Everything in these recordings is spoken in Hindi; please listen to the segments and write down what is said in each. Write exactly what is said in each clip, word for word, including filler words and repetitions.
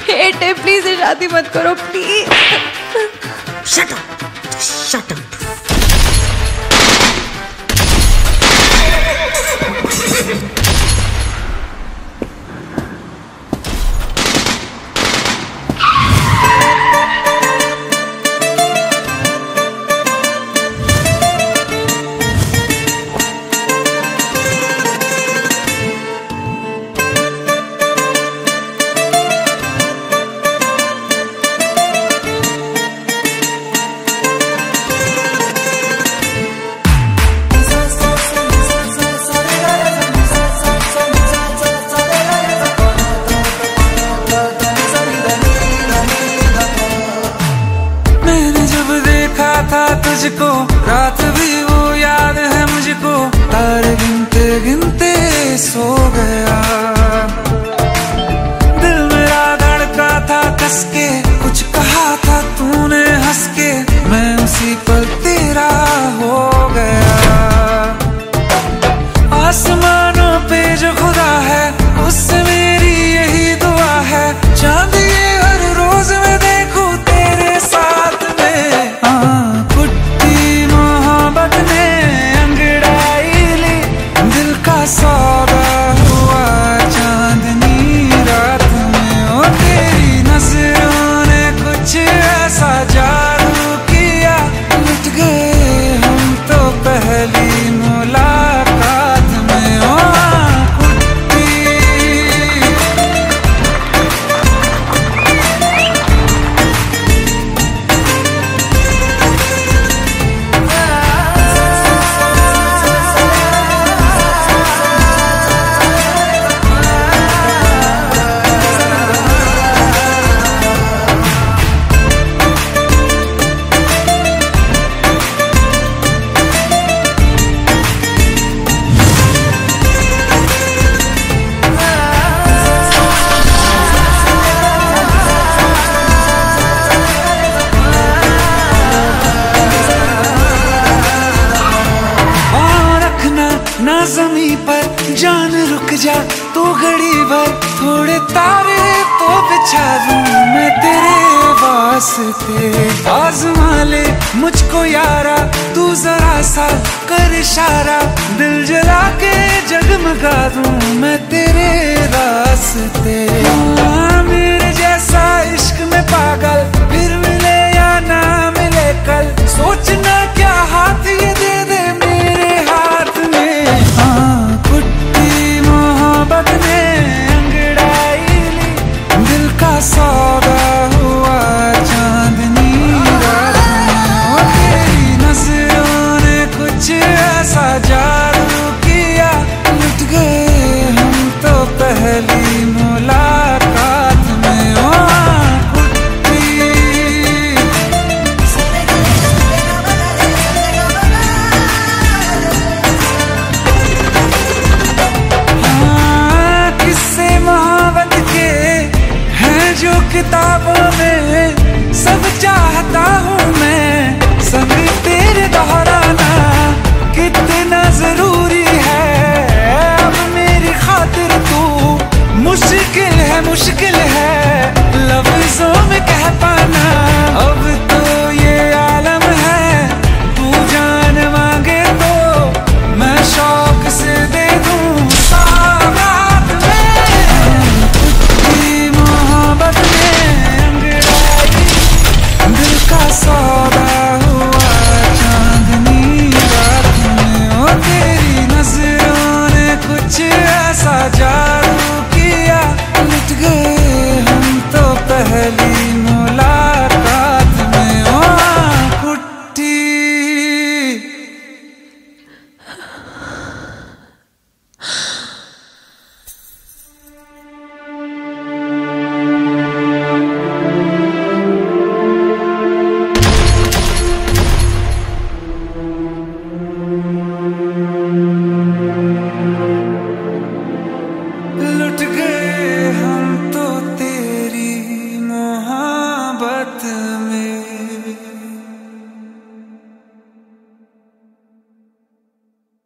हेट है, प्लीज ये शादी मत करो please. Shut up, shut up. तुझको रात भी वो याद है मुझको, तारे गिनते गिनते सो गया। दिल मेरा धड़का था कस के, कुछ कहा था तूने हंस के, मैं उसी पल तेरा हो गया। आसमानों पे जो खुदा है उससे मेरी यही दुआ है, चांद ये हर रोज मैं देखूं तेरे साथ में। हाँ सौदा हुआ चांदनी रात में, ओ तेरी नजरों ने कुछ ऐसा जादू किया, लुट गए हम तो पहली मुलाकात में। ओ ना ज़मीं पर जान रुक जा तू घड़ी भर, थोड़े तारे तो बिछा दूं मैं तेरे वास्ते। आज़मा ले मुझको यारा तू जरा सा कर इशारा, दिल जला के जगमगा दूं मैं तेरे रास्ते। मेरे जैसा इश्क में पागल फिर मिले या ना मिले कल, सोचना क्या हाथ ये दे दे मेरे हाथ में। हाँ कुट्टी मोहब्बत ने अंगड़ाई ली, दिल का सौदा हुआ चांदनी रात में, ओ तेरी नजरों ने कुछ ऐसा जादू किया, लुट गए हम तो पहली मुलाकात में। ओ किताबों में सब चाहता हूँ मैं, सब तेरे दोहराना कितना जरूरी है। अब मेरी खातिर तू मुश्किल है मुश्किल है लफ्जों में कह पाना, अब तो ये आलम है तू जान मांगे तो मैं शौक से दे दूँ सौगात में। कुछ मोहब्बत का सौदा हुआ चांदनी रात में, ओ तेरी नजरों ने कुछ ऐसा जादू किया, लुट गए हम तो पहली मुलाकात में। ओ कुट्टी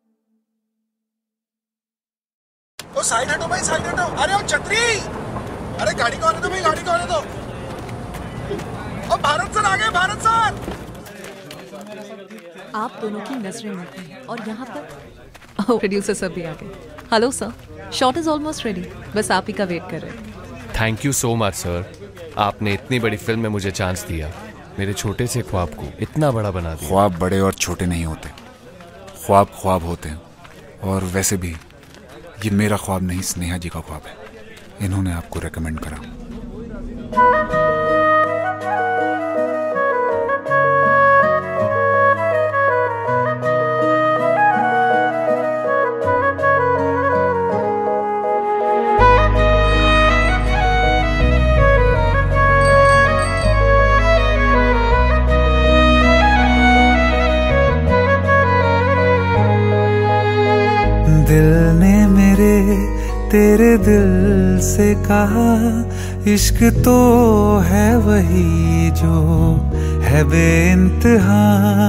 साइड हटो भाई, साइड हटो। अरे ओ छतरी, अरे गाड़ी को आने दो भाई, गाड़ी को आने दो। और भारत सर आ गए, भारत सर। आप दोनों की नजरें मिलती हैं और यहाँ पर प्रोड्यूसर सब भी आ गए। Hello sir, shot is almost ready, बस आप ही का वेट कर रहे हैं। Thank you so much sir, आपने इतनी बड़ी फिल्म में मुझे चांस दिया, मेरे छोटे से ख्वाब को इतना बड़ा बना दिया। ख्वाब बड़े और छोटे नहीं होते, ख्वाब ख्वाब होते हैं। और वैसे भी ये मेरा ख्वाब नहीं, स्नेहा जी का ख्वाब है, इन्होंने आपको रेकमेंड करा। दिल ने मेरे तेरे दिल से कहा, इश्क तो है वही जो है बेइंतहा।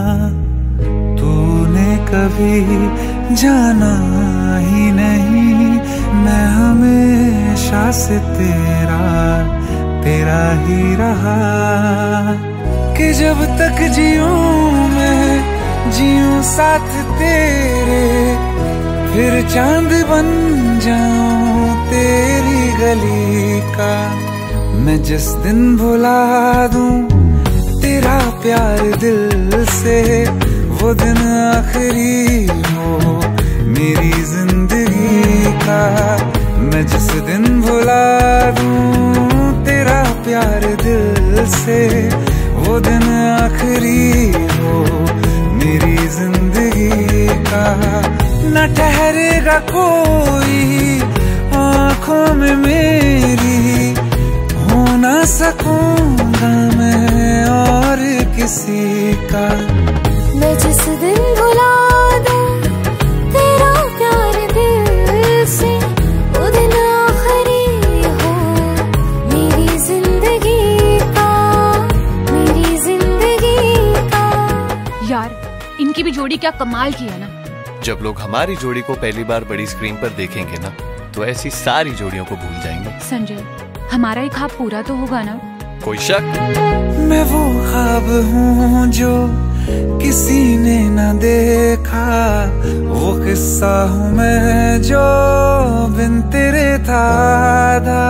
तूने कभी जाना ही नहीं, मैं हमेशा से तेरा तेरा ही रहा। कि जब तक जीऊं मैं जीऊं साथ तेरे, फिर चांद बन जाऊं तेरी गली का। मैं जिस दिन भुला दूं तेरा प्यार दिल से, वो दिन आखिरी हो मेरी जिंदगी का। मैं जिस दिन भुला दूं तेरा प्यार दिल से, वो दिन आखिरी हो मेरी जिंदगी का। न ठहरेगा कोई आँखों में मेरी, हो ना सकूंगा मैं और किसी का। मैं जिस दिन भुला दूं तेरा प्यार दिल से, वो दिन आखिरी हो मेरी जिंदगी का, मेरी जिंदगी का। यार इनकी भी जोड़ी क्या कमाल की है ना। जब लोग हमारी जोड़ी को पहली बार बड़ी स्क्रीन पर देखेंगे ना, तो ऐसी सारी जोड़ियों को भूल जाएंगे। संजय, हमारा ही ख्वाब पूरा तो होगा ना? कोई शक? मैं वो ख्वाब हूँ जो किसी ने न देखा, वो किस्सा हूँ मैं जो बिन तेरे था आधा।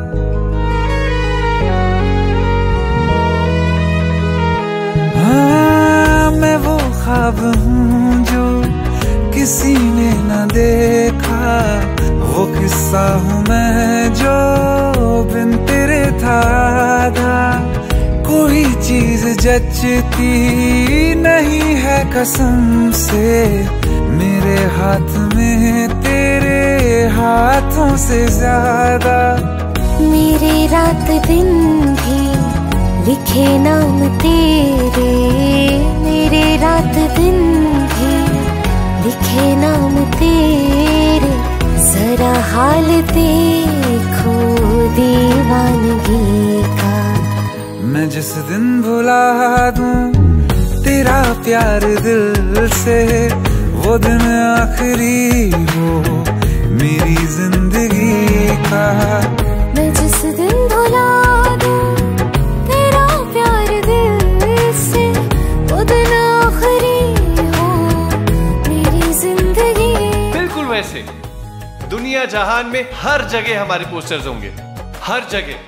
हाँ, मैं वो ख्वाब हूँ जो किसी ने न देखा, वो किस्सा हूँ मैं जो बिन तेरे था आधा। कोई चीज जचती नहीं है कसम से, मेरे हाथ में तेरे हाथों से ज्यादा। मेरे रात दिन भी लिखे नाम तेरे, मेरे रात दिन भी लिखे नाम तेरे। जरा हाल देखो दीवानगी का। मैं जिस दिन भुला दूं तेरा प्यार दिल से, वो दिन आखिरी हो मेरी जिंदगी का। मैं जिस दिन भुला दूं तेरा प्यार दिल से, वो दिन आखिरी हो मेरी जिंदगी। बिल्कुल वैसे दुनिया जहान में हर जगह हमारे पोस्टर्स होंगे, हर जगह।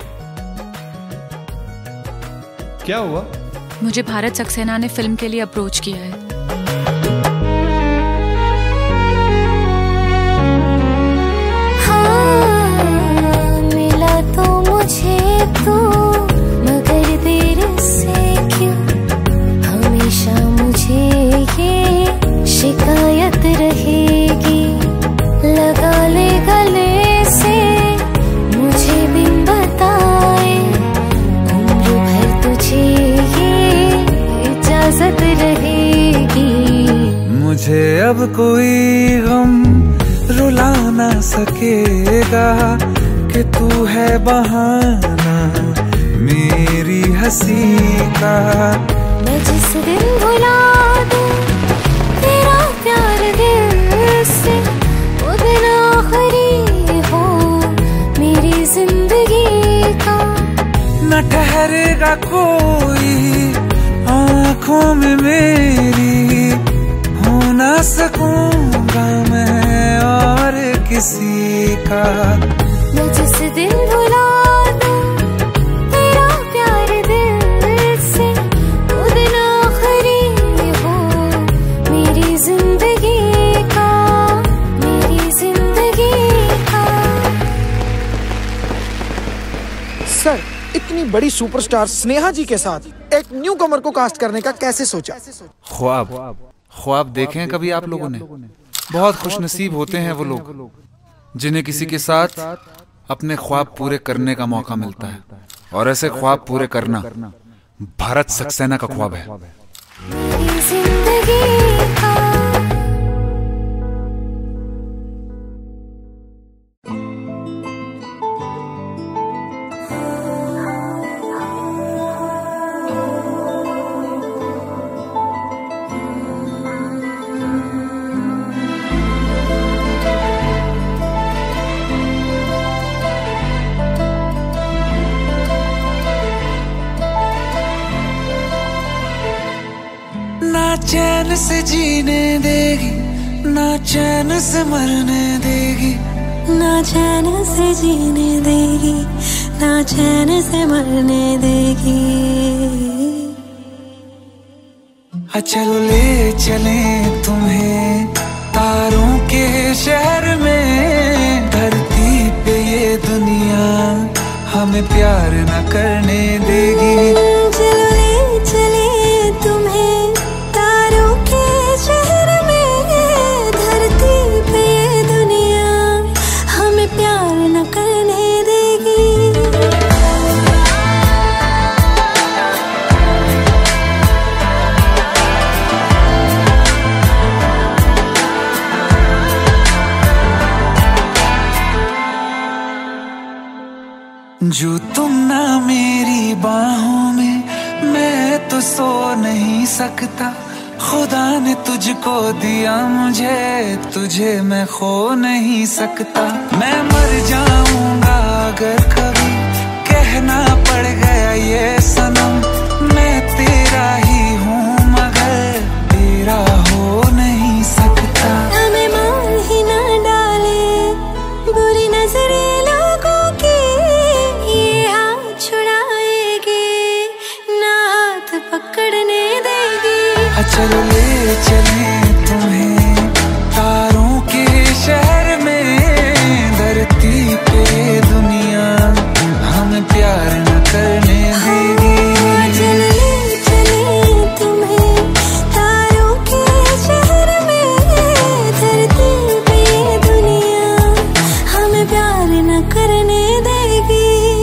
क्या हुआ? मुझे भारत सक्सेना ने फिल्म के लिए अप्रोच किया है। हाँ, मिला तो मुझे तो, मगर देर से क्यों हमेशा मुझे ये शिकायत रहेगी। लगा ले गले से मुझे बिन बताए, उम्र भर तुझे ये इजाजत रहेगी। मुझे अब कोई गम रुला ना सकेगा, कि तू है बहाना मेरी हंसी का। मैं जिस दिन भुला दूं तेरा प्यार दिल से, वो दिन आखिरी हो मेरी जिंदगी न ठहरेगा कोई आंखों में मेरी, हो ना सकूंगा मैं और किसी का। मैं जिस दिन भुला दूं तेरा प्यार दिल से, वो दिन आखिरी हो मेरी जिंदगी का, मेरी जिंदगी का। सर, इतनी बड़ी सुपरस्टार स्नेहा जी के साथ एक न्यू कमर को कास्ट करने का कैसे सोचा? ख्वाब ख्वाब देखे हैं कभी आप लोगों ने? बहुत खुशनसीब होते हैं वो लोग जिन्हें किसी के साथ अपने ख्वाब पूरे करने का मौका मिलता है, और ऐसे ख्वाब पूरे करना भारत सक्सेना का ख्वाब है। मेरी जिंदगी का। ना चैन से जीने देगी, ना चैन से मरने देगी, ना चैन से जीने देगी, ना चैन से मरने देगी। चलो ले चले तुम्हें तारों के शहर में, धरती पे ये दुनिया हमें प्यार न करने देगी। चलो ले चले तुम्हें तारों के शहर में, धरती पे ये दुनिया हमें प्यार न करने देगी। जो तुम ना मेरी बाहों में, मैं तो सो नहीं सकता। खुदा ने तुझको दिया मुझे, तुझे मैं खो नहीं सकता। मैं मर जाऊंगा अगर कभी कहना पड़ गया ये सनम, मैं तेरा ही हूँ मगर तेरा हो नहीं सकता। हमें मार ही ना डाले बुरी नजरें लोगों की, ये हाथ छुड़ाएगी ना हाथ पकड़ने देगी। चलो ले चले तुम्हें तारों के शहर में, धरती पे दुनिया हमें प्यार न करने देगी। चलो ले चले तुम्हें तारों के शहर में, धरती पे दुनिया हमें प्यार न करने देगी।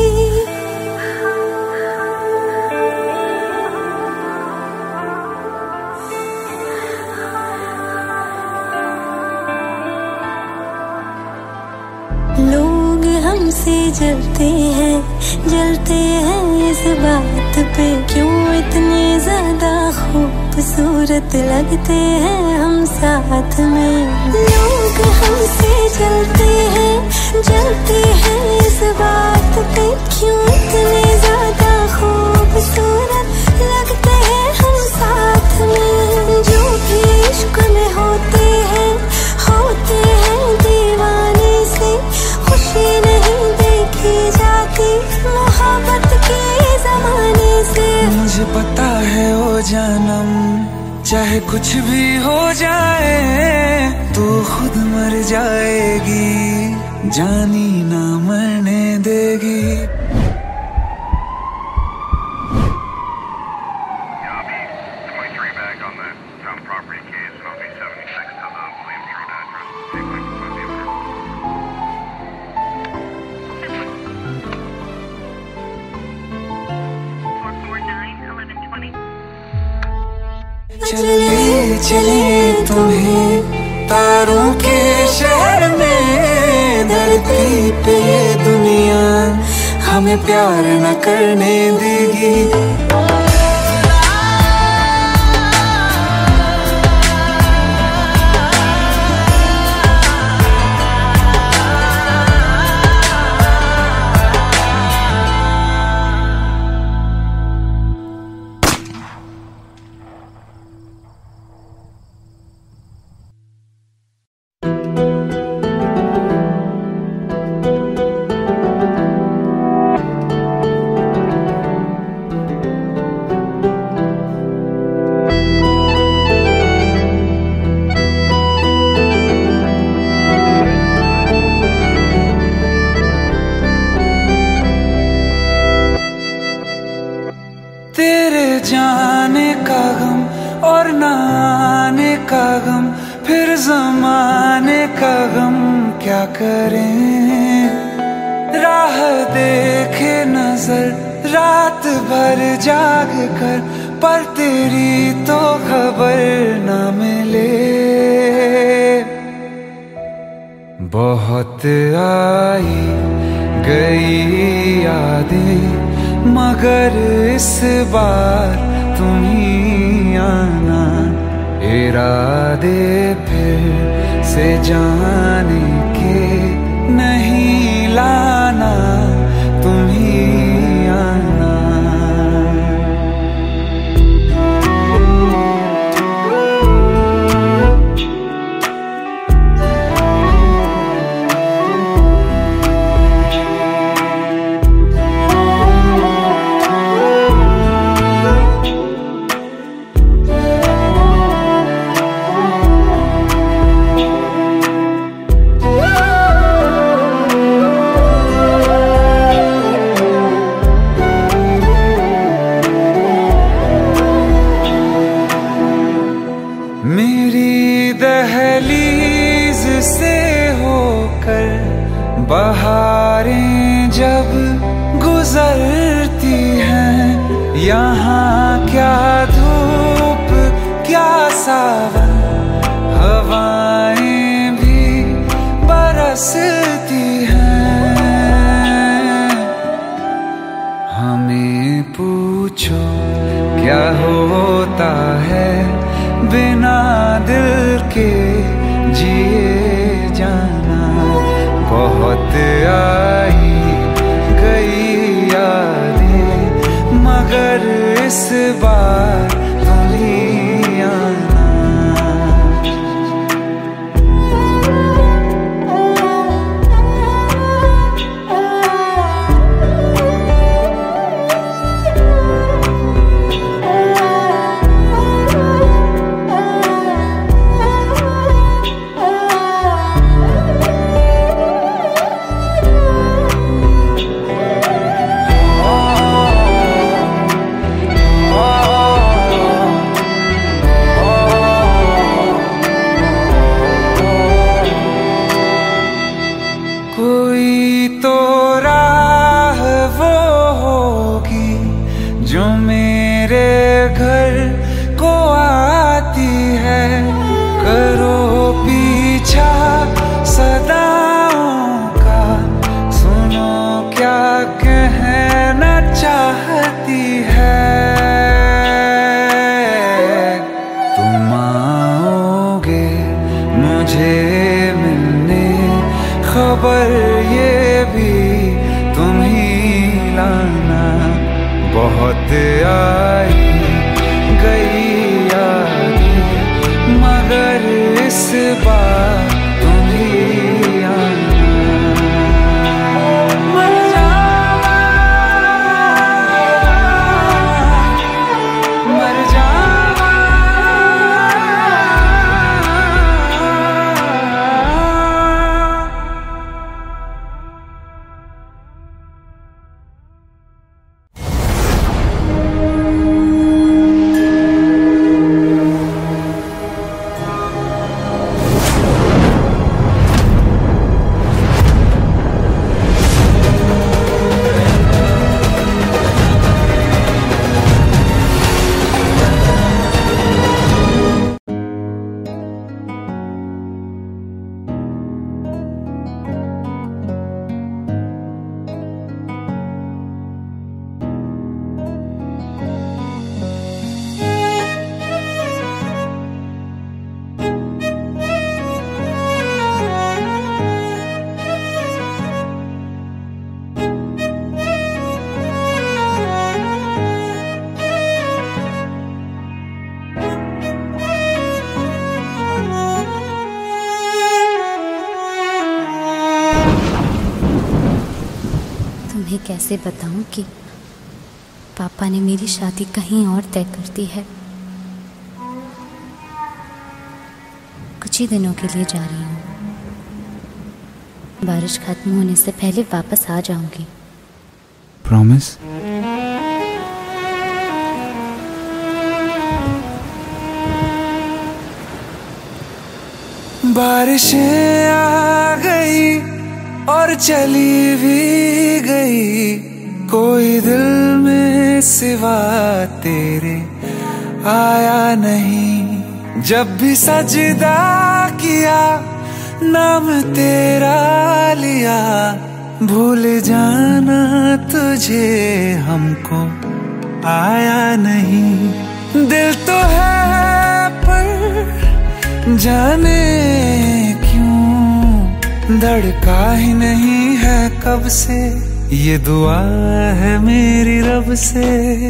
लोग हमसे जलते हैं, जलते हैं इस बात पे, क्यों इतने ज्यादा खूबसूरत लगते हैं हम साथ में। लोग हमसे जलते हैं, जलते हैं इस बात पे, क्यों इतने ज्यादा खूबसूरत लगते हैं हम साथ में। जो भी इश्क में होते हैं, होते हैं दीवाने से, खुशी नहीं देखी जाती मोहब्बत के जमाने से। मुझे पता है ओ जानम, चाहे कुछ भी हो जाए तू खुद मर जाएगी, जानी ना मरने देगी। चले चले तुम्हें तारों के शहर में, धरती पे ये दुनिया हमें प्यार न करने देगी। जाने का गम और ना आने का गम, फिर जमाने का गम क्या करें। राह देखे नजर रात भर जाग कर, पर तेरी तो खबर न मिले। बहुत आई गई यादें, मगर इस बार तुम ही आना। इरादे फिर से जाने के नहीं लाना, तुम ही आना। बहारें जब गुजरती हैं, यहाँ क्या धूप क्या सावन, हवाएं भी बरसती हैं। हमें पूछो क्या होता है बिना दिल के जिए जाना। बहुत आई गई यादें, मगर इस बार तुम ही आना। खबर ये भी तुम ही लाना। बहुत आई गई यादें, मगर इस बार तुम ही आना। मर जावा, मर जावा। तुम्हें कैसे बताऊं कि पापा ने मेरी शादी कहीं और तय कर दी है। कुछ ही दिनों के लिए जा रही हूँ। बारिश खत्म होने से पहले वापस आ जाऊंगी। प्रॉमिस? बारिशें आ गई और चली भी गई, कोई दिल में सिवा तेरे आया नहीं। जब भी सजदा किया नाम तेरा लिया, भूल जाना तुझे हमको आया नहीं। दिल तो है पर जाने क्यों धड़का ही नहीं है कब से, ये दुआ है मेरी रब से।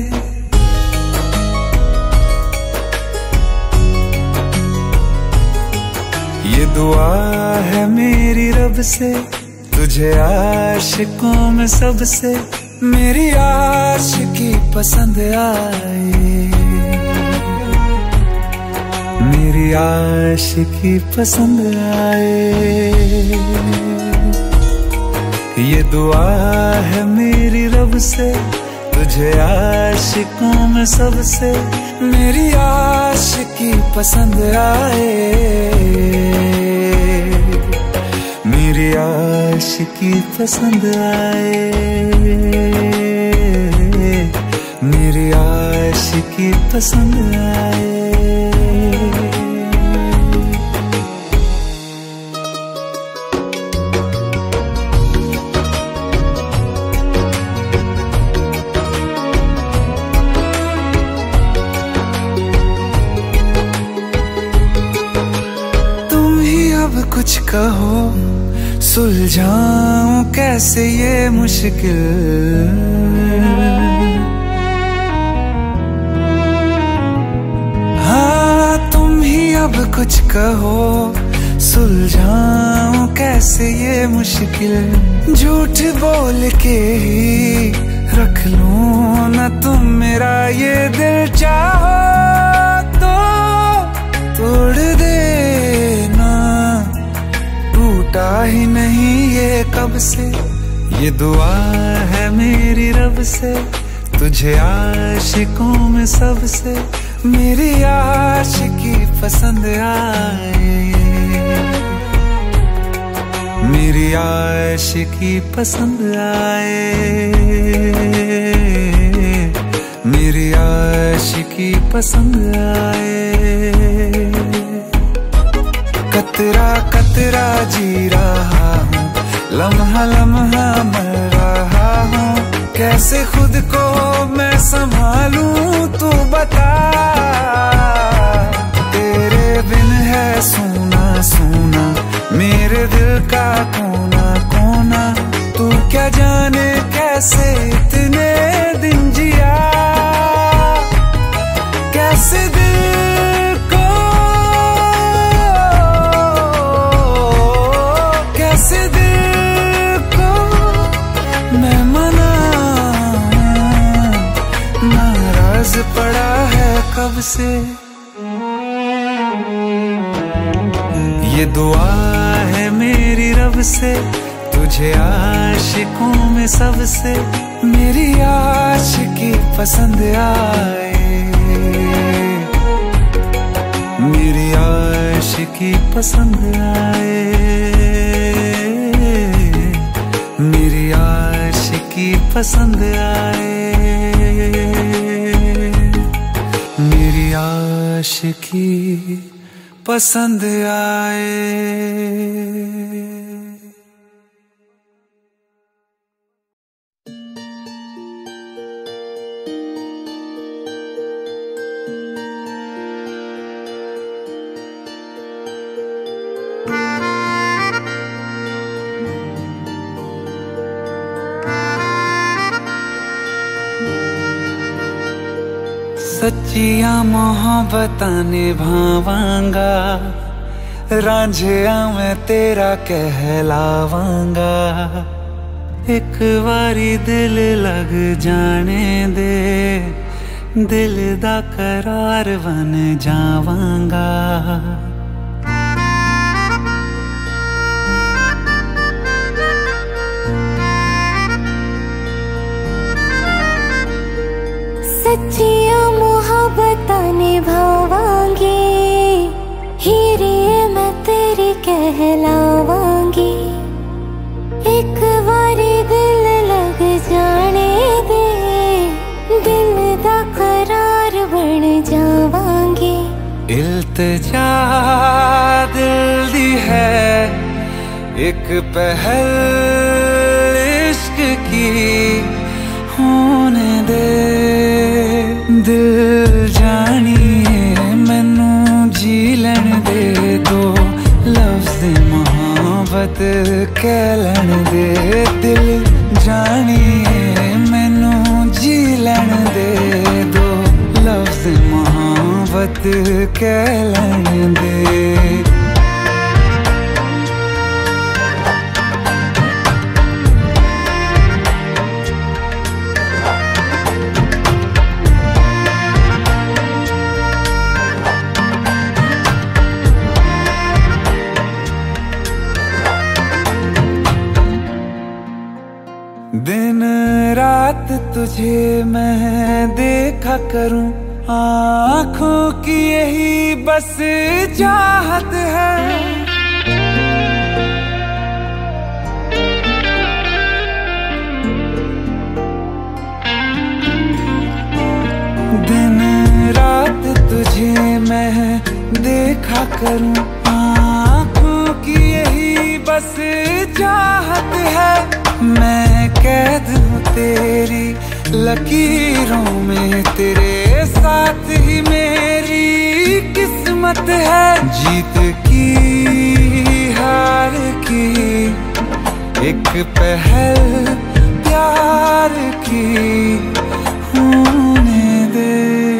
ये दुआ है मेरी रब से, तुझे आशिकों में सबसे मेरी आशिकी पसंद आए, मेरी आशिकी पसंद आए। ये दुआ है मेरी रब से, तुझे आशिकों में सबसे मेरी आशिकी पसंद आए, मेरी आशिकी पसंद आए, मेरी आशिकी पसंद आए। कुछ कहो सुलझाऊं कैसे ये मुश्किल, हाँ तुम ही अब कुछ कहो सुलझाऊं कैसे ये मुश्किल। झूठ बोल के ही रख लूं ना तुम मेरा ये दिल, चाहो तो तोड़ देना, टूटा ही नहीं ये कब से। ये दुआ है मेरी रब से, तुझे आशिकों में सबसे मेरी आशिकी पसंद आए, मेरी आशिकी पसंद आए, मेरी आशिकी पसंद आए। कतरा कतरा जी रहा हूँ, लम्हा लम्हा मर रहा हूँ, कैसे खुद को मैं संभालूं तू बता। तेरे बिन है सूना सूना मेरे दिल का कोना कोना, तू क्या जाने कैसे इतने दिन जिया, कैसे दिल कैसे दिल को मैं मनाऊं, नाराज पड़ा है कब से। ये दुआ है मेरी रब से, तुझे आशिकों में सबसे मेरी आशिकी पसंद आए, मेरी आशिकी पसंद आए, मेरी आशिकी पसंद आए, मेरी आशिकी पसंद आए। सच्चिया मोहब्बतां निभावांगा, रांझिया मैं तेरा कहलावांगा। एक बारी दिल लग जाने दे, दिल दा करार बन जावांगा। सच्चिया मोहब्बतां निभावांगी, हीरे मैं तेरी इल्तिजा दिल दी है एक पहल इश्क की होने दे दिल जानिए मैनू जी लैन दे दो लफ्ज़ मोहब्बत कह लैन दे दिल जानिए मैनू जी लैन दे दो लफ्ज़ मोहब्बत कह लैन दे दिन रात तुझे मैं देखा करूं आँखों की यही बस चाहत है दिन रात तुझे मैं देखा करूं आँखों की यही बस चाहत है मैं कैद हूँ तेरी लकीरों में तेरे साथ ही मेरी किस्मत है जीत की हार की एक पहल प्यार की होने दे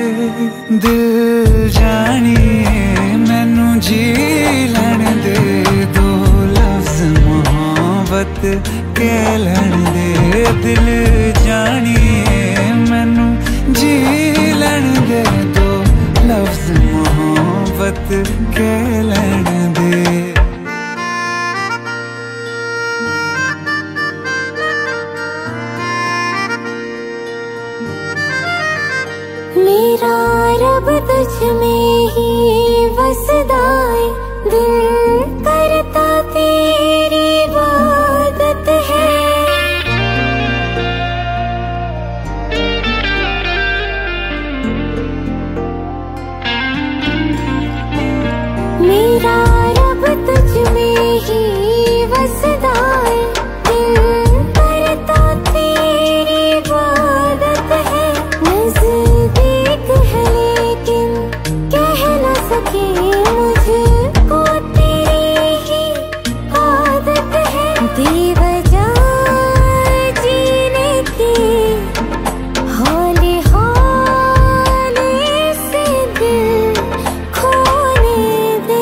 दिल जानिए मैनू जी लैन दे दो लफ्ज़ मोहब्बत कह लैन दे दिल जानिए मैनू जी लैन दे दो लफ्ज़ मोहब्बत कह लैन दे मेरा रब तुझ में ही वसदा है दिल करता तेरी इबादत है मेरा रब तुझ में ही वसदा है दिल करता तेरी इबादत है नज़दीक है लेकिन कह न सके मुझको तेरी ही आदत है बेवजह जीने की हौले हौले से दिल खोने दे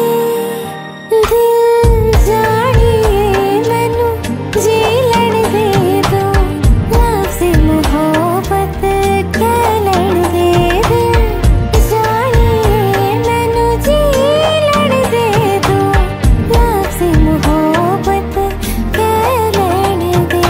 दिल जानिए मैनू जी लैन दे दो लफ्ज़ मोहब्बत कह लैन दे दिल जानिए मैनू जी लैन दे दो लफ्ज़ मोहब्बत कह लैन दे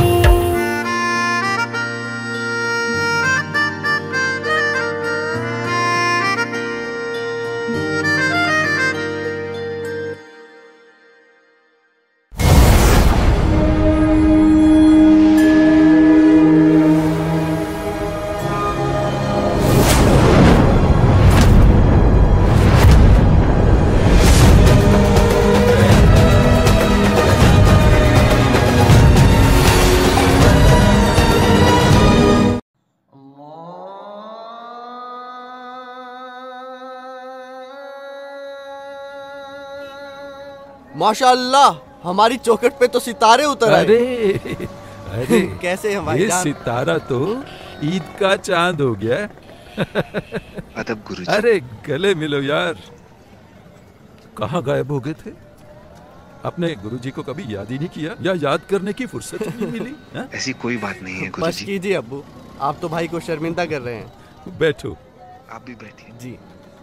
माशाअल्लाह हमारी चौखट पे तो सितारे उतर आए। अरे अरे कैसे हैं भाई ये जान? सितारा तो ईद का चांद हो गया। अदब गुरुजी। अरे गले मिलो यार, कहाँ गायब हो गए थे? अपने गुरुजी को कभी याद ही नहीं किया या याद करने की फुर्सत ही नहीं मिली? हा? ऐसी कोई बात नहीं है बस गुरुजी। कीजिए अब्बू, आप तो भाई को शर्मिंदा कर रहे हैं। बैठो। आप भी बैठिए। जी।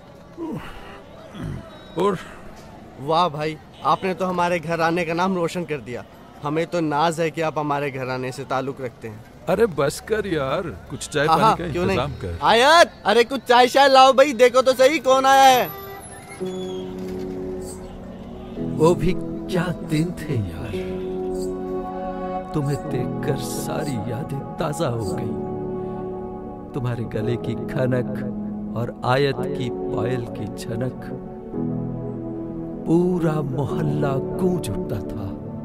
और वाह भाई, आपने तो हमारे घर आने का नाम रोशन कर दिया। हमें तो नाज है कि आप हमारे घर आने से ताल्लुक रखते हैं। अरे बस कर यार, कुछ चाय हाँ, पानी का क्यों इंतजाम नहीं? कर। आयत, अरे कुछ चाय शाय लाओ भाई, देखो तो सही कौन आया है। वो भी क्या दिन थे यार, तुम्हें देखकर सारी यादें ताजा हो गई। तुम्हारे गले की खनक, और आयत की पायल की झनक, पूरा मोहल्ला गूंज उठता था।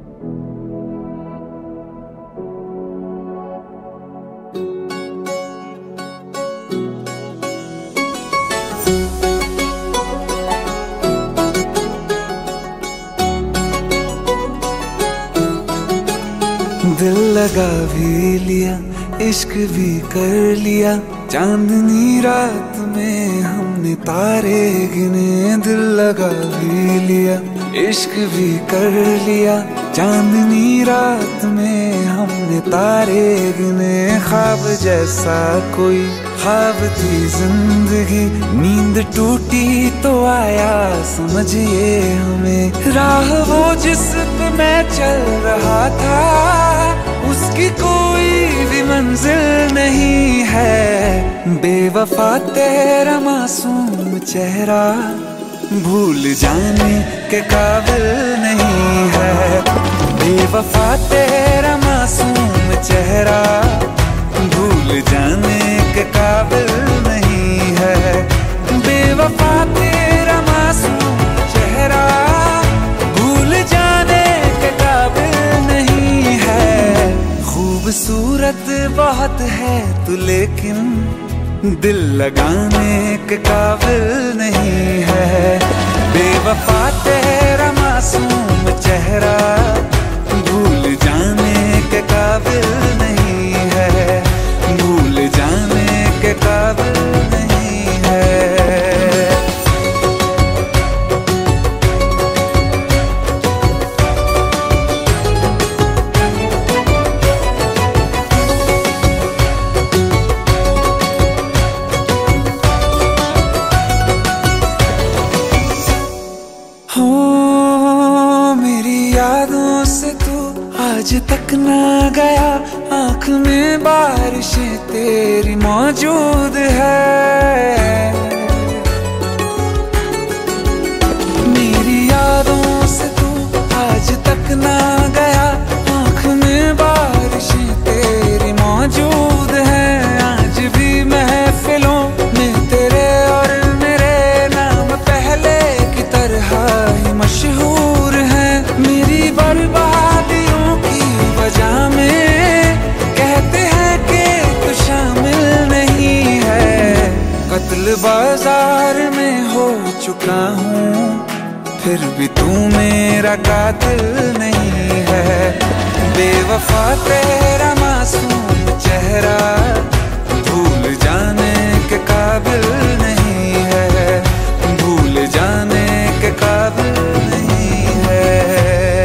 दिल लगा भी लिया, इश्क भी कर लिया, चांदनी रात में हमने तारे गिने। दिल लगा भी लिया, इश्क भी कर लिया, चांदनी रात में हमने तारे गिने। ख्वाब जैसा कोई ख्वाब थी जिंदगी, नींद टूटी तो आया समझिए हमें। राह वो जिस पे मैं चल रहा था, उसकी कोई भी मंजिल नहीं है। बेवफा तेरा मासूम चेहरा भूल जाने के काबिल नहीं है। बेवफा तेरा मासूम चेहरा भूल जाने के काबिल नहीं है। बेवफा तेरा मासूम चेहरा भूल जाने के काबिल नहीं है। खूबसूरत बहुत है तू लेकिन दिल लगाने के काबिल नहीं है। बेवफा तेरा मासूम चेहरा भूल जाने के काबिल नहीं है। भूल जाने के काबिल नहीं है। आज तक ना गया, आँख में बारिशें तेरी मौजूद है। मेरी यादों से तू आज तक ना गया, आँख में बारिशें तेरी मौजूद है। आज भी महफिलों में तेरे और मेरे नाम पहले की तरह ही मशहूर है। मेरी बर्बादियों वजह में कहते हैं कि तू शामिल नहीं है। कत्ल बाजार में हो चुका हूँ, फिर भी तू मेरा कातिल नहीं है। बेवफा तेरा मासूम चेहरा भूल जाने के काबिल नहीं है। भूल जाने के काबिल नहीं है।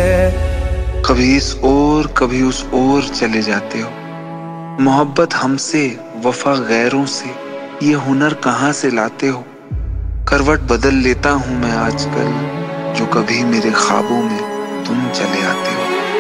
कभी इस ओर कभी उस ओर चले जाते हो। मोहब्बत हमसे, वफा गैरों से, ये हुनर कहाँ से लाते हो। करवट बदल लेता हूँ मैं आजकल, जो कभी मेरे ख्वाबों में तुम चले आते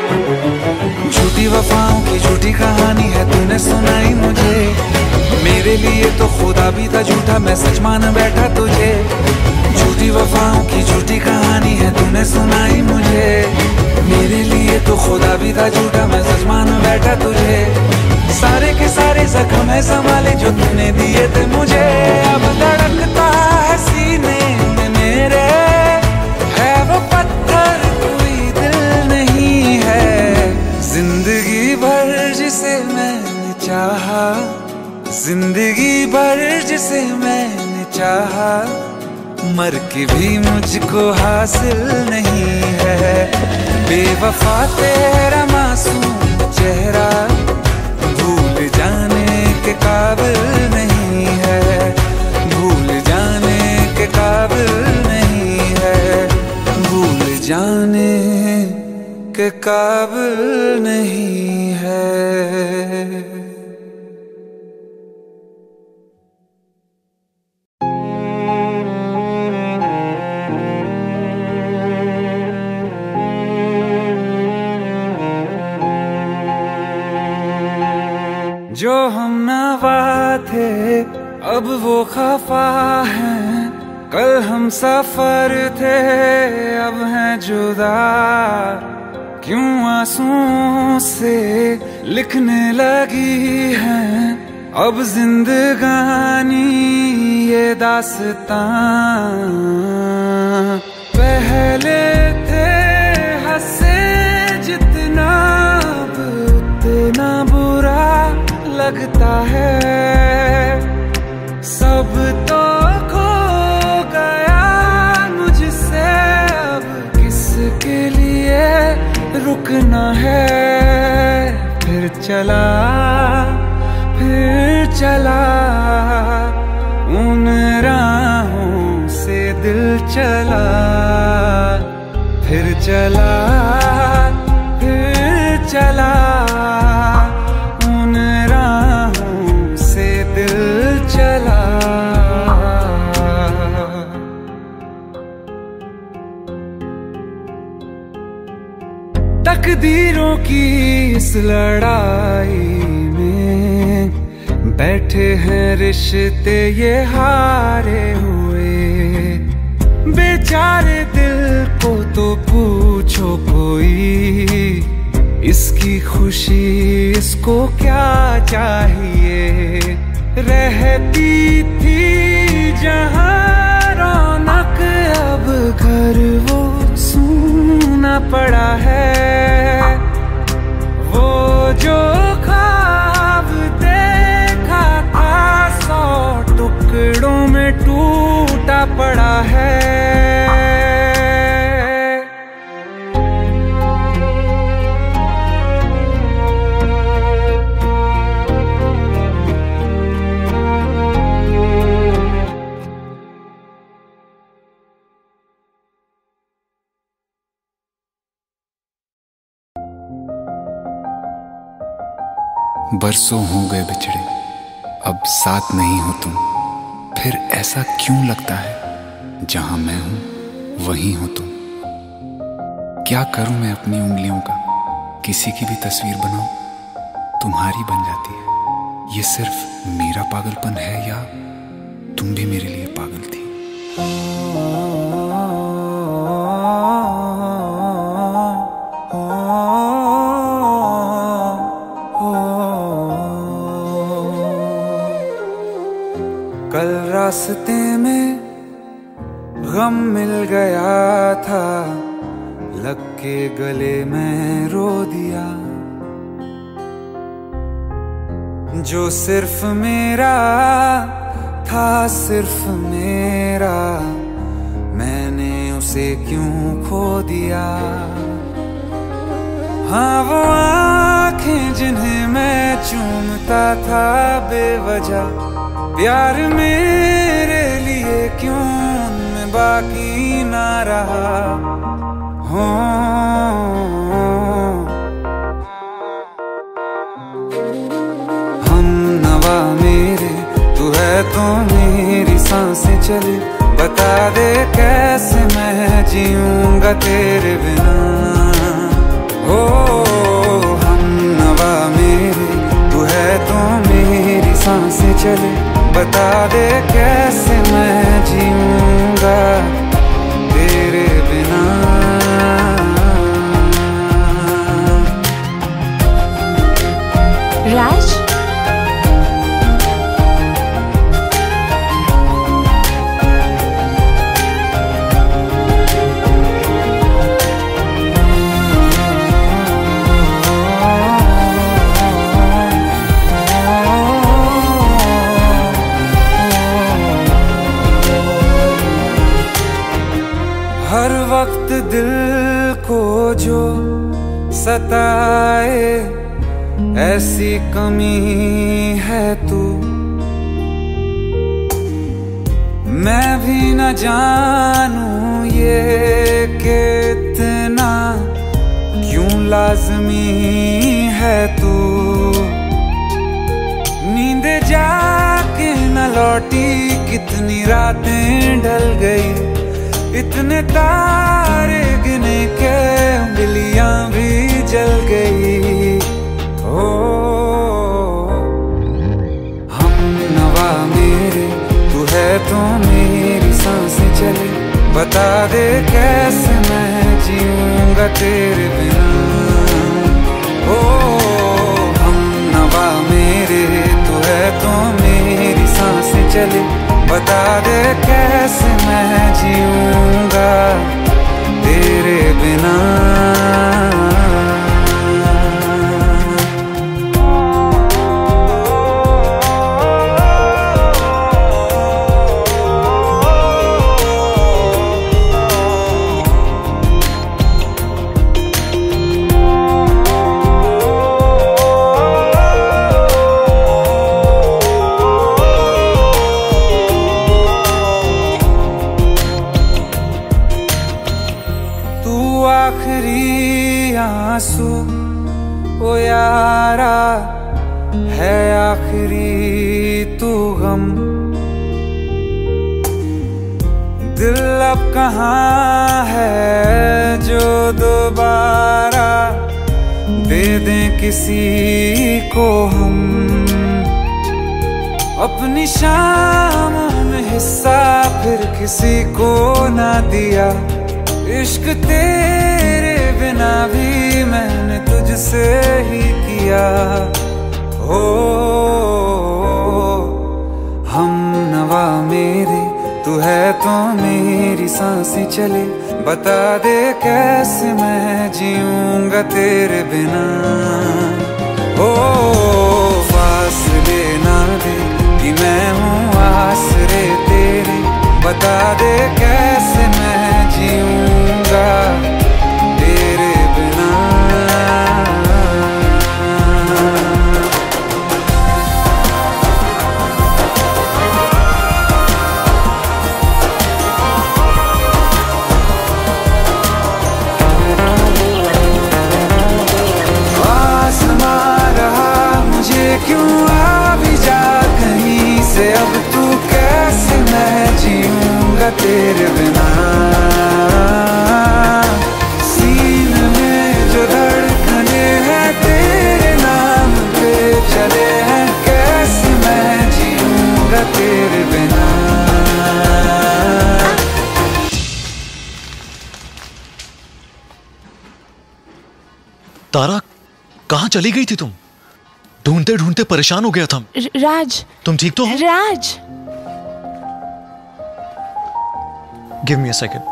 हो। झूठी वफाओं की झूठी कहानी है तूने सुनाई मुझे। मेरे लिए तो खुदा भी था झूठा, मैं सच मान बैठा तुझे। झूठी वफाओं की झूठी कहानी है तूने सुनाई मुझे। मेरे लिए तो खुदा भी था झूठा, मैं सच मान बैठा तुझे। सारे के सारे जख्म है संभाले जो तूने दिए थे मुझे। अब धड़कता है सीने में मेरे, है वो पत्थर कोई दिल नहीं है। जिंदगी भर जिसे मैंने चाहा, जिंदगी भर जिसे मैंने चाहा, मर के भी मुझको हासिल नहीं है। बेवफा तेरा मासूम चेहरा भूल जाने के काबिल नहीं है। भूल जाने के काबिल नहीं है। भूल जाने के काबिल नहीं है। जो हम नवा थे अब वो खफा हैं, कल हम सफर थे अब हैं जुदा। क्यों आंसुओं से लिखने लगी हैं अब जिंदगानी ये दास्तां। पहले थे हंसे जितना अब उतना बुरा लगता है। सब तो खो गया मुझसे, अब किसके लिए रुकना है। फिर चला फिर चला उन राहों से दिल चला। फिर चला फिर चला उन राहों से दिल चला। तकदीरों की इस लड़ाई में बैठे हैं रिश्ते ये हारे हुए। बेचारे दिल को तो पूछो कोई, इसकी खुशी इसको क्या चाहिए। रहती थी जहाँ रौनक, अब घर वो सूना पड़ा है। वो जो ख्वाब देखा था सौ टुकड़ों में टूटा पड़ा है। बरसों हो गए बिछड़े, अब साथ नहीं हो तुम। फिर ऐसा क्यों लगता है, जहां मैं हूं वहीं हो तुम। क्या करूं मैं अपनी उंगलियों का, किसी की भी तस्वीर बनाऊं, तुम्हारी बन जाती है। ये सिर्फ मेरा पागलपन है या तुम भी मेरे लिए पागल थी। कल रास्ते में गम मिल गया था, लग के गले में रो दिया। जो सिर्फ मेरा था सिर्फ मेरा, मैंने उसे क्यों खो दिया। हाँ वो आँखें जिन्हें मैं चूमता था बेवजह, प्यार मेरे लिए क्यों उनमें बाकी ना रहा। हो हम नवा मेरे, तू है तो मेरी सांसें चले। बता दे कैसे मैं जीऊंगा तेरे बिना। हो हम नवा मेरे, तू है तो मेरी सांसें चले। बता दे कैसे मैं जीऊंगा तेरे बिना। राज, हर वक्त दिल को जो सताए ऐसी कमी है तू। मैं भी न जानूं ये कि इतना क्यों लाज़मी है तू। नींद जाके न लौटी, कितनी रातें ढल गई। इतने तारे गिने के उंगलियां भी जल गई। ओ हम नवा मेरे, तू है तो मेरी सांसें चले। बता दे कैसे मैं जीऊंगा तेरे बिना। ओ हम नवा मेरे, तू है तो मेरी सांसें चले। बता आखिरी तू गम। दिल अब कहाँ है जो दोबारा दे दें किसी को हम। अपनी शामों में हिस्सा फिर किसी को ना दिया। इश्क तेरे बिना भी मैंने तुझसे ही किया। हो हम नवा मेरे, तू है तो मेरी सांसें चले। बता दे कैसे मैं जीऊंगा तेरे बिना। ओ फासले ना दे कि मैं हूँ आसरे तेरे। बता दे कैसे मैं जीऊंगा तेरे बिना। आसमां रहा मुझे क्यों आ भी जा कहीं से। अब तू कैसे मैं जीऊंगा तेरे बिना। सीने में जो धड़कने हैं तेरे नाम पे चले हैं। कैसे मैं जीऊंगा तेरे बिना। तारा, कहाँ चली गई थी तुम? ढूंढते ढूंढते परेशान हो गया था। राज, तुम ठीक तो हो? Raj, give me a second.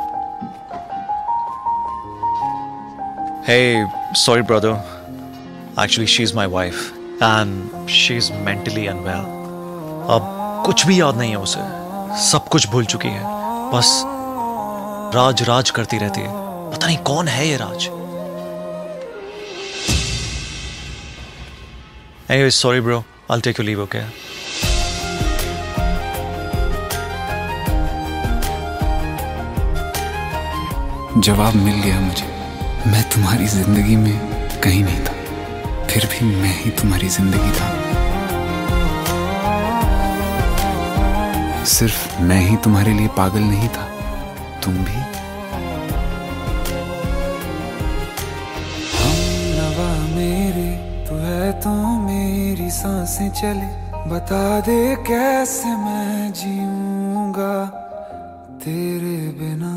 Hey, sorry brother. Actually, she's my wife and she's mentally unwell. अब कुछ भी याद नहीं है उसे, सब कुछ भूल चुकी है। बस राज राज करती रहती है। पता नहीं कौन है ये राज। Anyway, sorry bro. I'll take your leave, okay? जवाब मिल गया मुझे। मैं तुम्हारी जिंदगी में कहीं नहीं था, फिर भी मैं ही तुम्हारी जिंदगी था। सिर्फ मैं ही तुम्हारे लिए पागल नहीं था, तुम भी। हम नवा मेरे, तू है तो मेरी सांसें चले। बता दे कैसे मैं जीऊंगा तेरे बिना।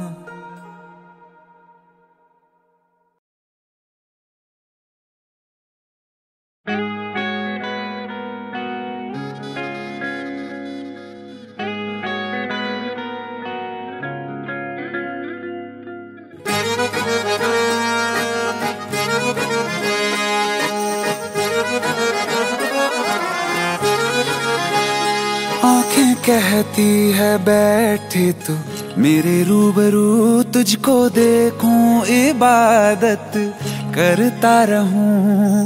आंखें कहती है बैठे तो मेरे रूबरू तुझको देखूं, इबादत करता रहूं।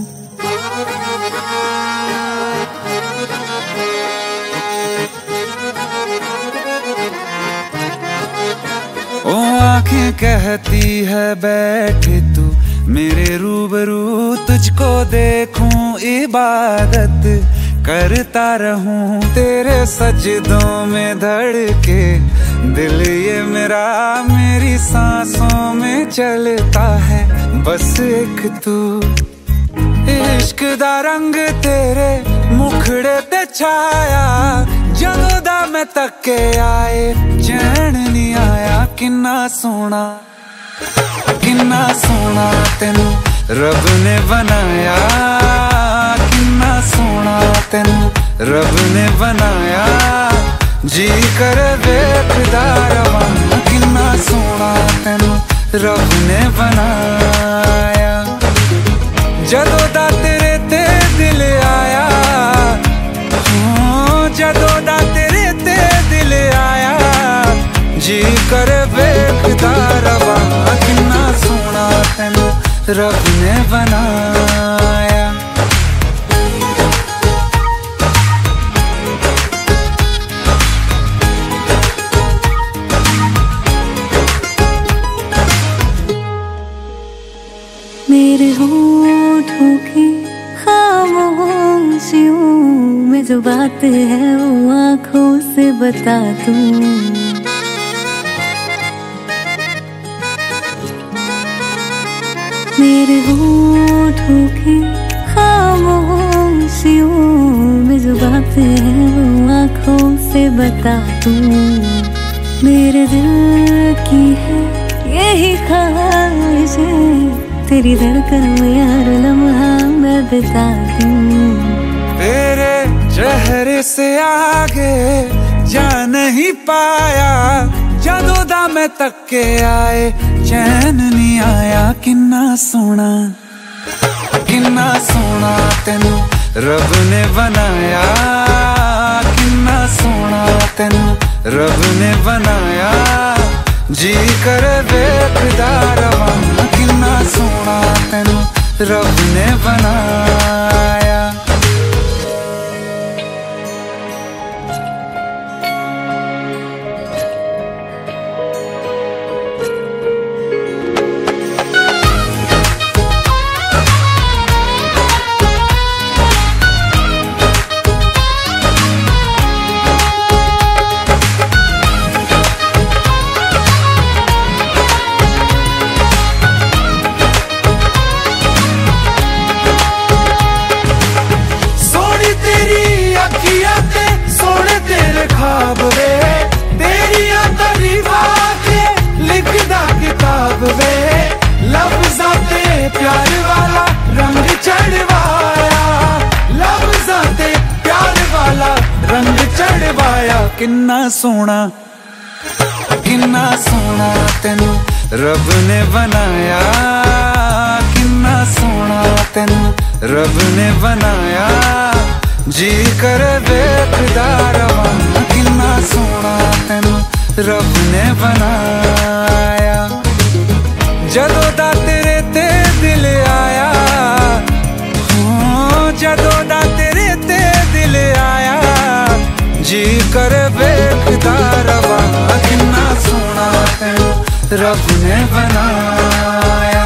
ओ आंखें कहती है बैठे तू मेरे रूबरू तुझको देखूं, इबादत करता रहूं। तेरे सजदों में धड़के दिल ये मेरा, मेरी सांसों में चलता है बस एक तू। इश्क दा रंग तेरे मुखड़े ते छाया, जदों दा मैं तके आए चैन नहीं आया। किन्ना सोना किन्ना सोना तेनू रब ने बनाया, किन्ना सोना तेनू रब ने बनाया। जी कर वेखदा रवां, किन्ना सोना तेनू रब ने बनाया। जदों दा तेरे ते दिल आया, जदों दा तेरे ते दिल आया। जी कर वेखदा रवां, किन्ना सोना तेनू रब ने बनाया। मेरे होठों की खामोशियों जो बात है वो आंखों से बता दूं। मेरे होठों की खामोशियों में जो बात है वो आंखों से बता दूं। मेरे दिल की है यही ख्वाहिश है, तेरी धड़कन में हर लम्हा मैं बिता दूं। तेरे चेहरे से आगे जा नहीं पाया, जदों मैं तक के आए चैन नहीं आया। किन्ना सोना किन्ना सोना तेनू रब ने बनाया, किन्ना सोना तेनू रब ने बनाया। जी कर वेखदा रवां, किन्ना सोना तेनू रब ने बनाया। प्यार वाला रंग चढ़वाया, लफ्ज़ां ते प्यार वाला रंग चढ़वाया। किन्ना सोना किन्ना सोना तेनू रब ने बनाया, किन्ना सोना तेनू रब ने बनाया। जी कर वेखदा रवां, किन्ना सोना तेनू रब ने बनाया। जदों दा तेरे ते दिल आया, हो जदों दा तेरे ते दिल आया। जी कर वेखदा रवां, किन्ना सोना तेनू रब ने बनाया।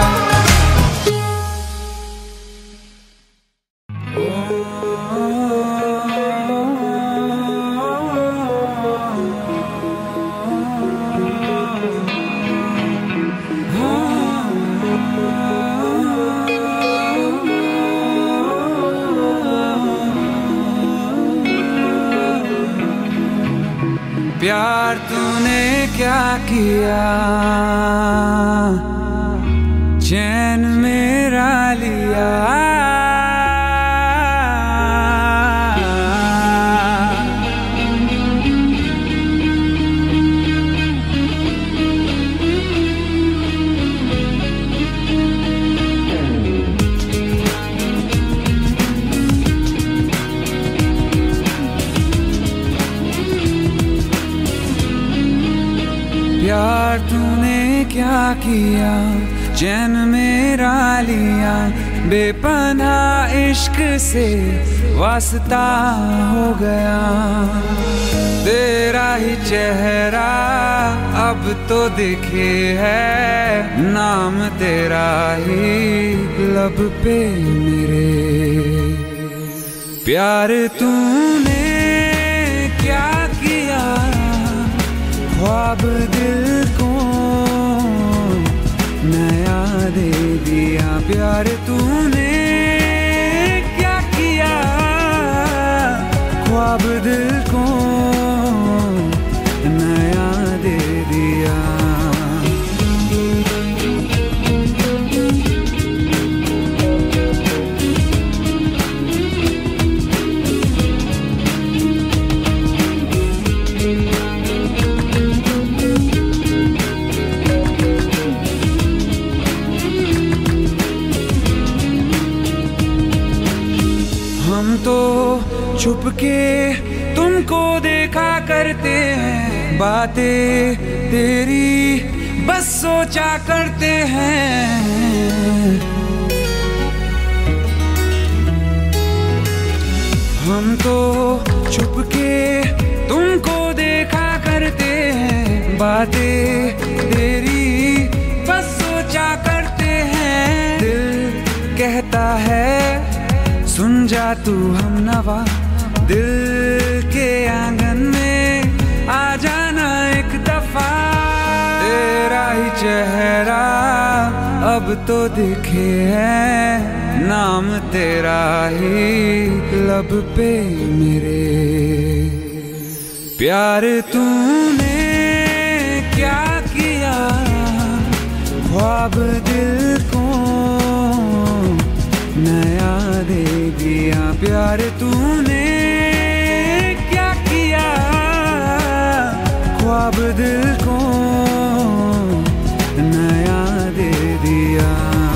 प्यार तूने क्या किया, चैन मेरा लिया। प्यार तूने क्या किया, चैन मेरा लिया। बेपनाह इश्क से वास्ता हो गया, तेरा ही चेहरा अब तो दिखे है। नाम तेरा ही लब पे मेरे। प्यार तूने क्या किया, ख्वाब दिल को नया दे दिया। प्यार तूने क्या किया, ख्वाब दिल को नया दे दिया। हम तो छुप के तुमको देखा करते हैं, बातें तेरी बस सोचा करते हैं। हम तो छुप के तुमको देखा करते हैं, बातें तेरी बस सोचा करते हैं। दिल कहता है सुन जा तू हम नवा, दिल के आंगन में आ जाना एक दफा। तेरा ही चेहरा अब तो दिखे है, नाम तेरा ही लब पे मेरे। प्यार तूने क्या किया, ख्वाब दिल को नया दे दिया। प्यार तूने क्या किया, ख्वाब दिल को नया दे दिया।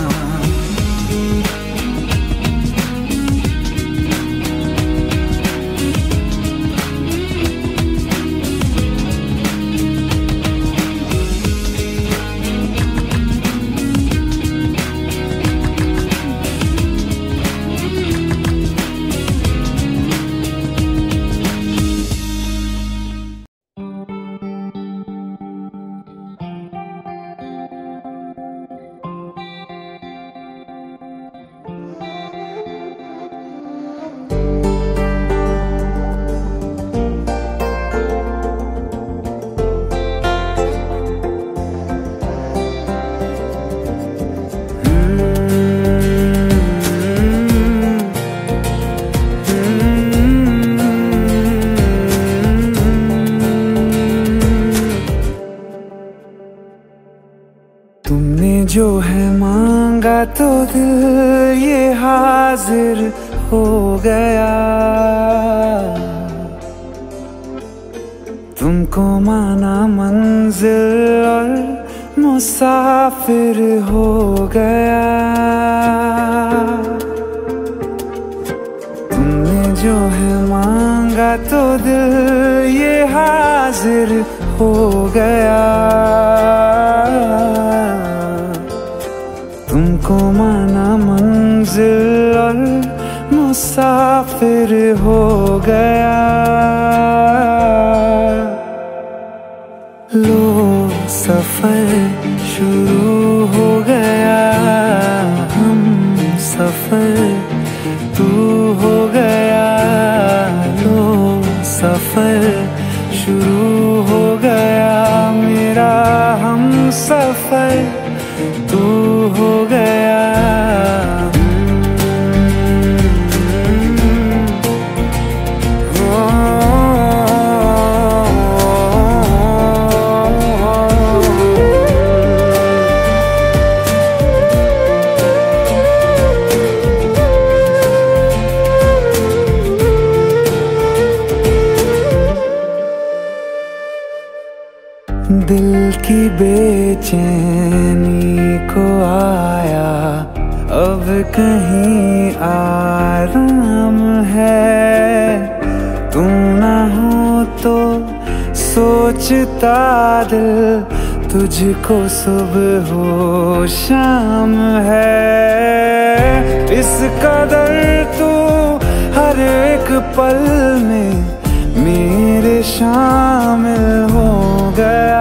जो है मांगा तो दिल ये हाजिर हो गया। तुमको माना मंजिल और मुसाफिर हो गया। तुमने जो है मांगा तो दिल ये हाजिर हो गया। तुमको माना मंजिल और मुसाफिर हो गया। लो सफर शुरू हो गया, हम सफर तू हो गया। लो सफर शुरू हो गया, मेरा हम सफर तू हो गया। दिल की बेचैनी को आया अब कहीं आराम है। तू ना हो तो सोचता दिल तुझको सुबह हो शाम है। इस कदर तू हर एक पल में मेरे शामिल हो गया।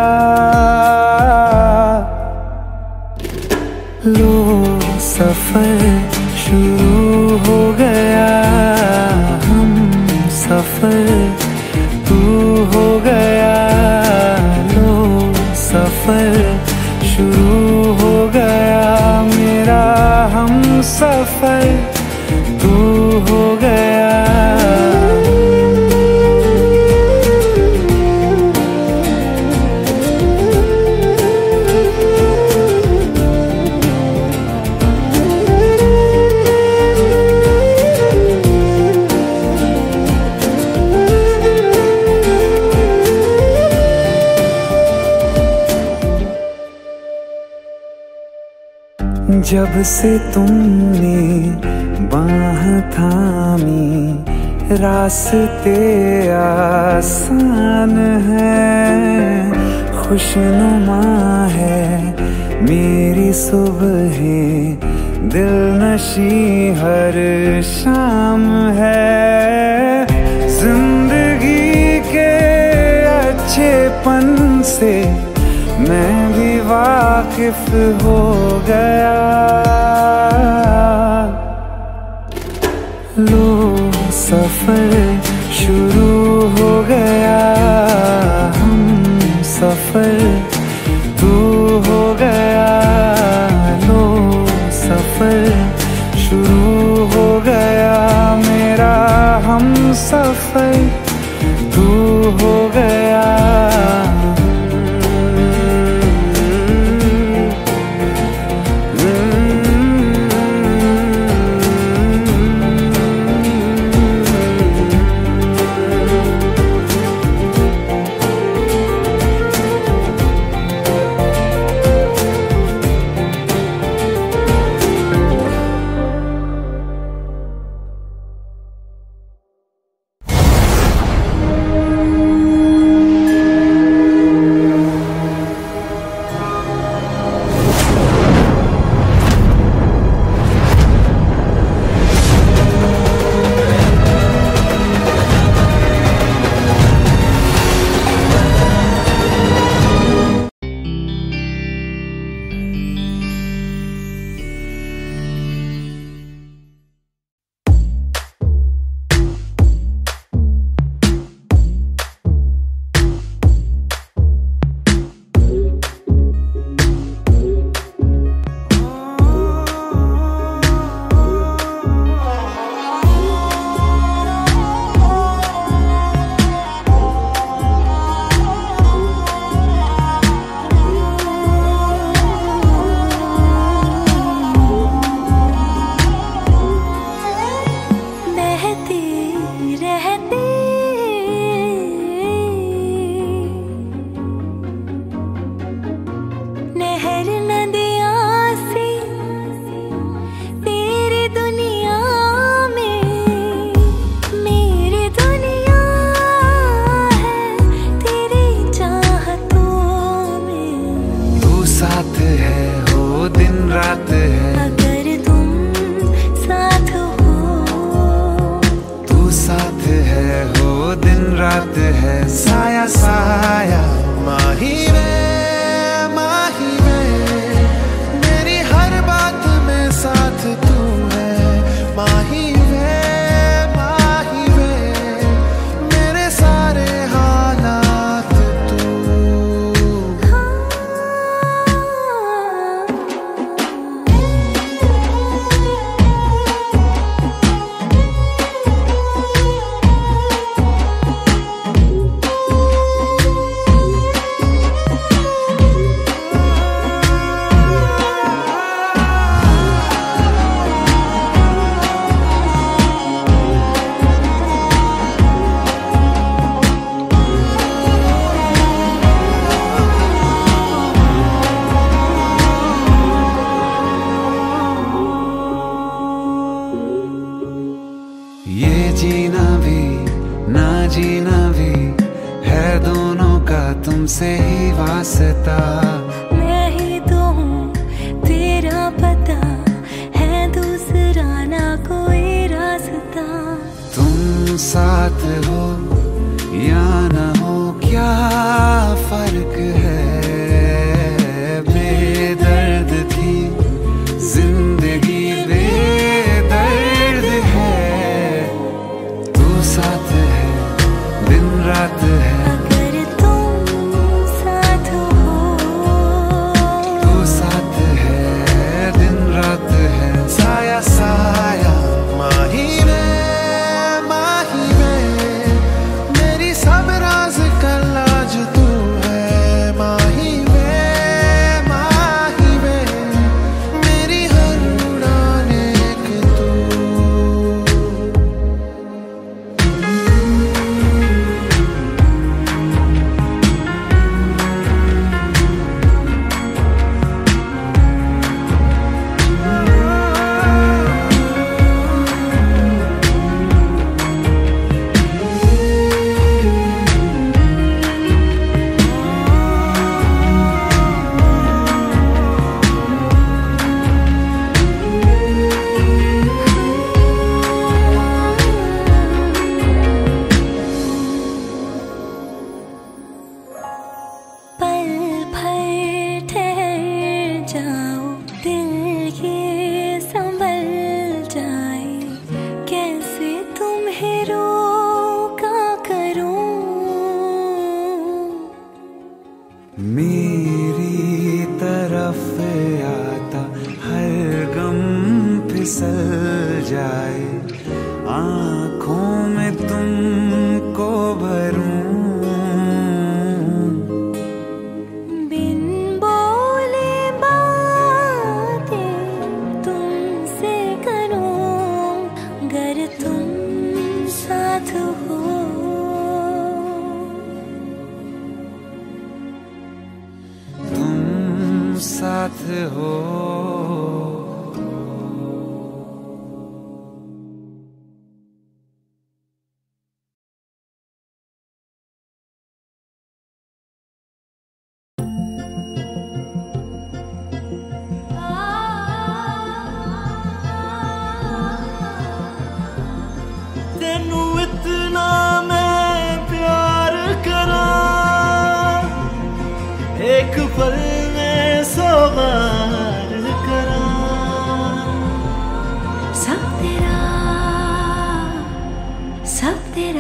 लो सफर शुरू हो गया, हम सफर तू हो गया। लो सफर शुरू हो गया, मेरा हम सफर तू हो गया। जब से तुमने बाह थामी रास्ते आसान है। खुशनुमा है मेरी सुबहें, दिल नशी हर शाम है। जिंदगी के अच्छेपन से मैं भी वाकिफ हो गया। लो सफर शुरू हो गया हम सफर, तू हो गया लो सफर, शुरू हो गया मेरा हम सफर, तू हो गया। तुमसे ही वास्ता, मैं ही तो हूँ तेरा पता, है दूसरा ना कोई रास्ता। तुम साथ हो या न हो क्या फर्क है, बेदर्द थी जिंदगी बेदर्द है, तू साथ है दिन रात है, साया माही में माही में मेरी सब राज का लाज तू है, माही में माही में मेरी हर उड़ान एक तू। भरूं। बिन बोले बातें तुमसे करूं, गर तुम साथ हो। तुम साथ हो। तेनू इतना मैं प्यार करा, एक पल में सौ बार करा। सब तेरा, सब तेरा।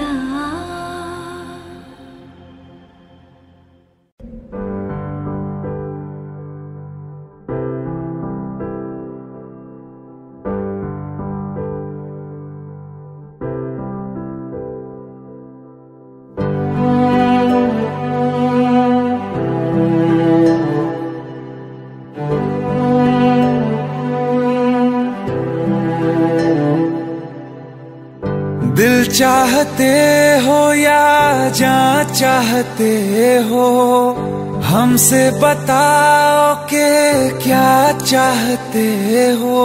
दिल चाहते हो या जान चाहते हो, हमसे बताओ कि क्या चाहते हो।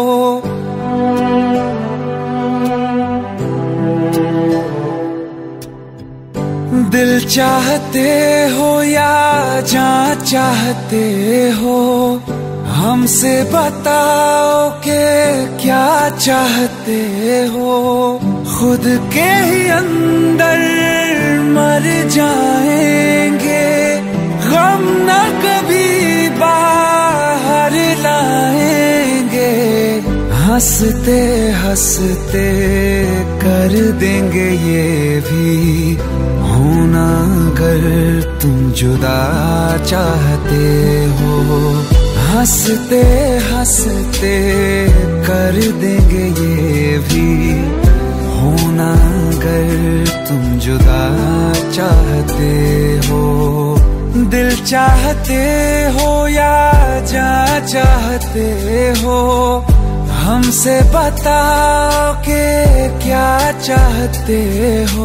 दिल चाहते हो या जान चाहते हो, हमसे बताओ कि क्या चाहते हो। खुद के ही अंदर मर जाएंगे, गम न कभी बाहर लाएंगे। हंसते हंसते कर देंगे ये भी होना, अगर तुम जुदा चाहते हो। हंसते हंसते कर देंगे ये भी होना, अगर तुम जुदा चाहते हो। दिल चाहते हो या जान चाहते हो, हमसे बताओ कि क्या चाहते हो।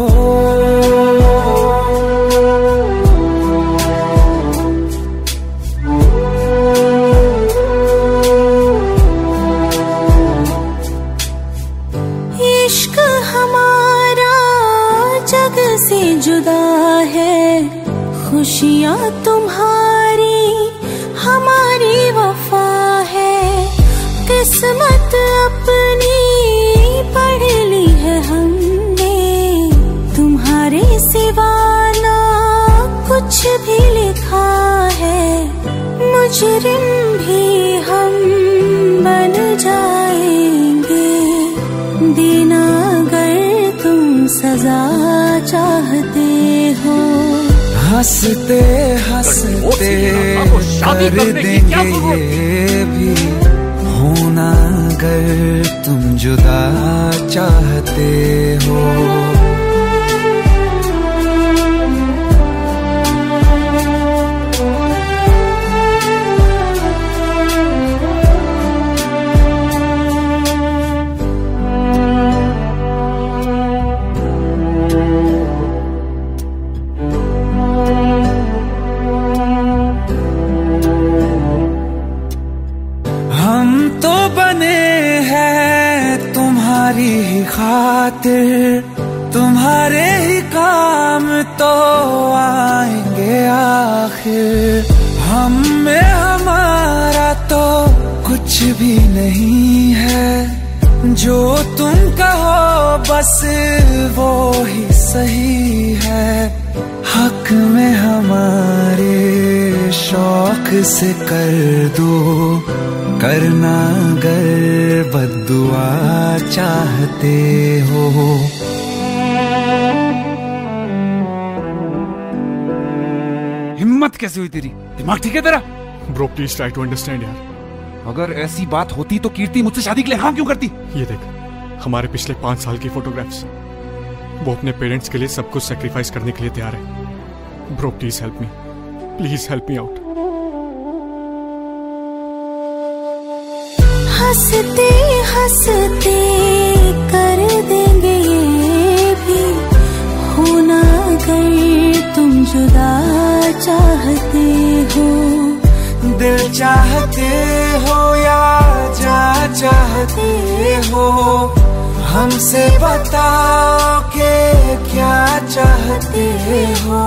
इश्क हमारा जग से जुदा है, खुशियाँ तुम्हारी हमारी वफा है। किस्मत अपनी पढ़ ली है हमने, तुम्हारे सिवा ना कुछ भी लिखा है। मुजरिम भी हम बन जाएंगे, देना अगर तुम सजा चाहते हो। हंसते हंसते कर देंगे ये भी होना, अगर तुम जुदा चाहते हो। तुम्हारी ही खातिर, तुम्हारे ही काम तो आएंगे आखिर। हम में हमारा तो कुछ भी नहीं है, जो तुम कहो बस वो ही सही है। हक में हमारे शौक से कर दो, करना अगर बद्दुआ चाहते हो। हिम्मत कैसे हुई तेरी? दिमाग ठीक है तेरा? Bro please try to understand यार। अगर ऐसी बात होती तो कीर्ति मुझसे शादी के लिए हाँ क्यों करती? ये देख हमारे पिछले पांच साल की फोटोग्राफ्स। वो अपने पेरेंट्स के लिए सब कुछ सेक्रीफाइस करने के लिए तैयार है। Bro please help me, please help me out. हंसते हंसते कर देंगे ये भी, होना अगर तुम जुदा चाहते हो। दिल चाहते हो या जा चाहते हो, हमसे बताओ के क्या चाहते हो।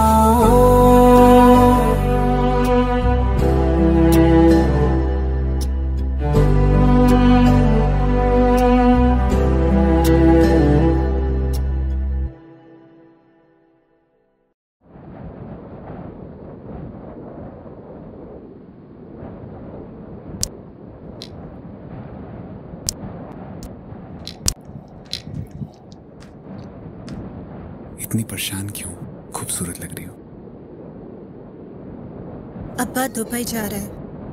इतनी परेशान क्यों? खूबसूरत लग रही हो। अब्बा दुबई जा रहे हैं।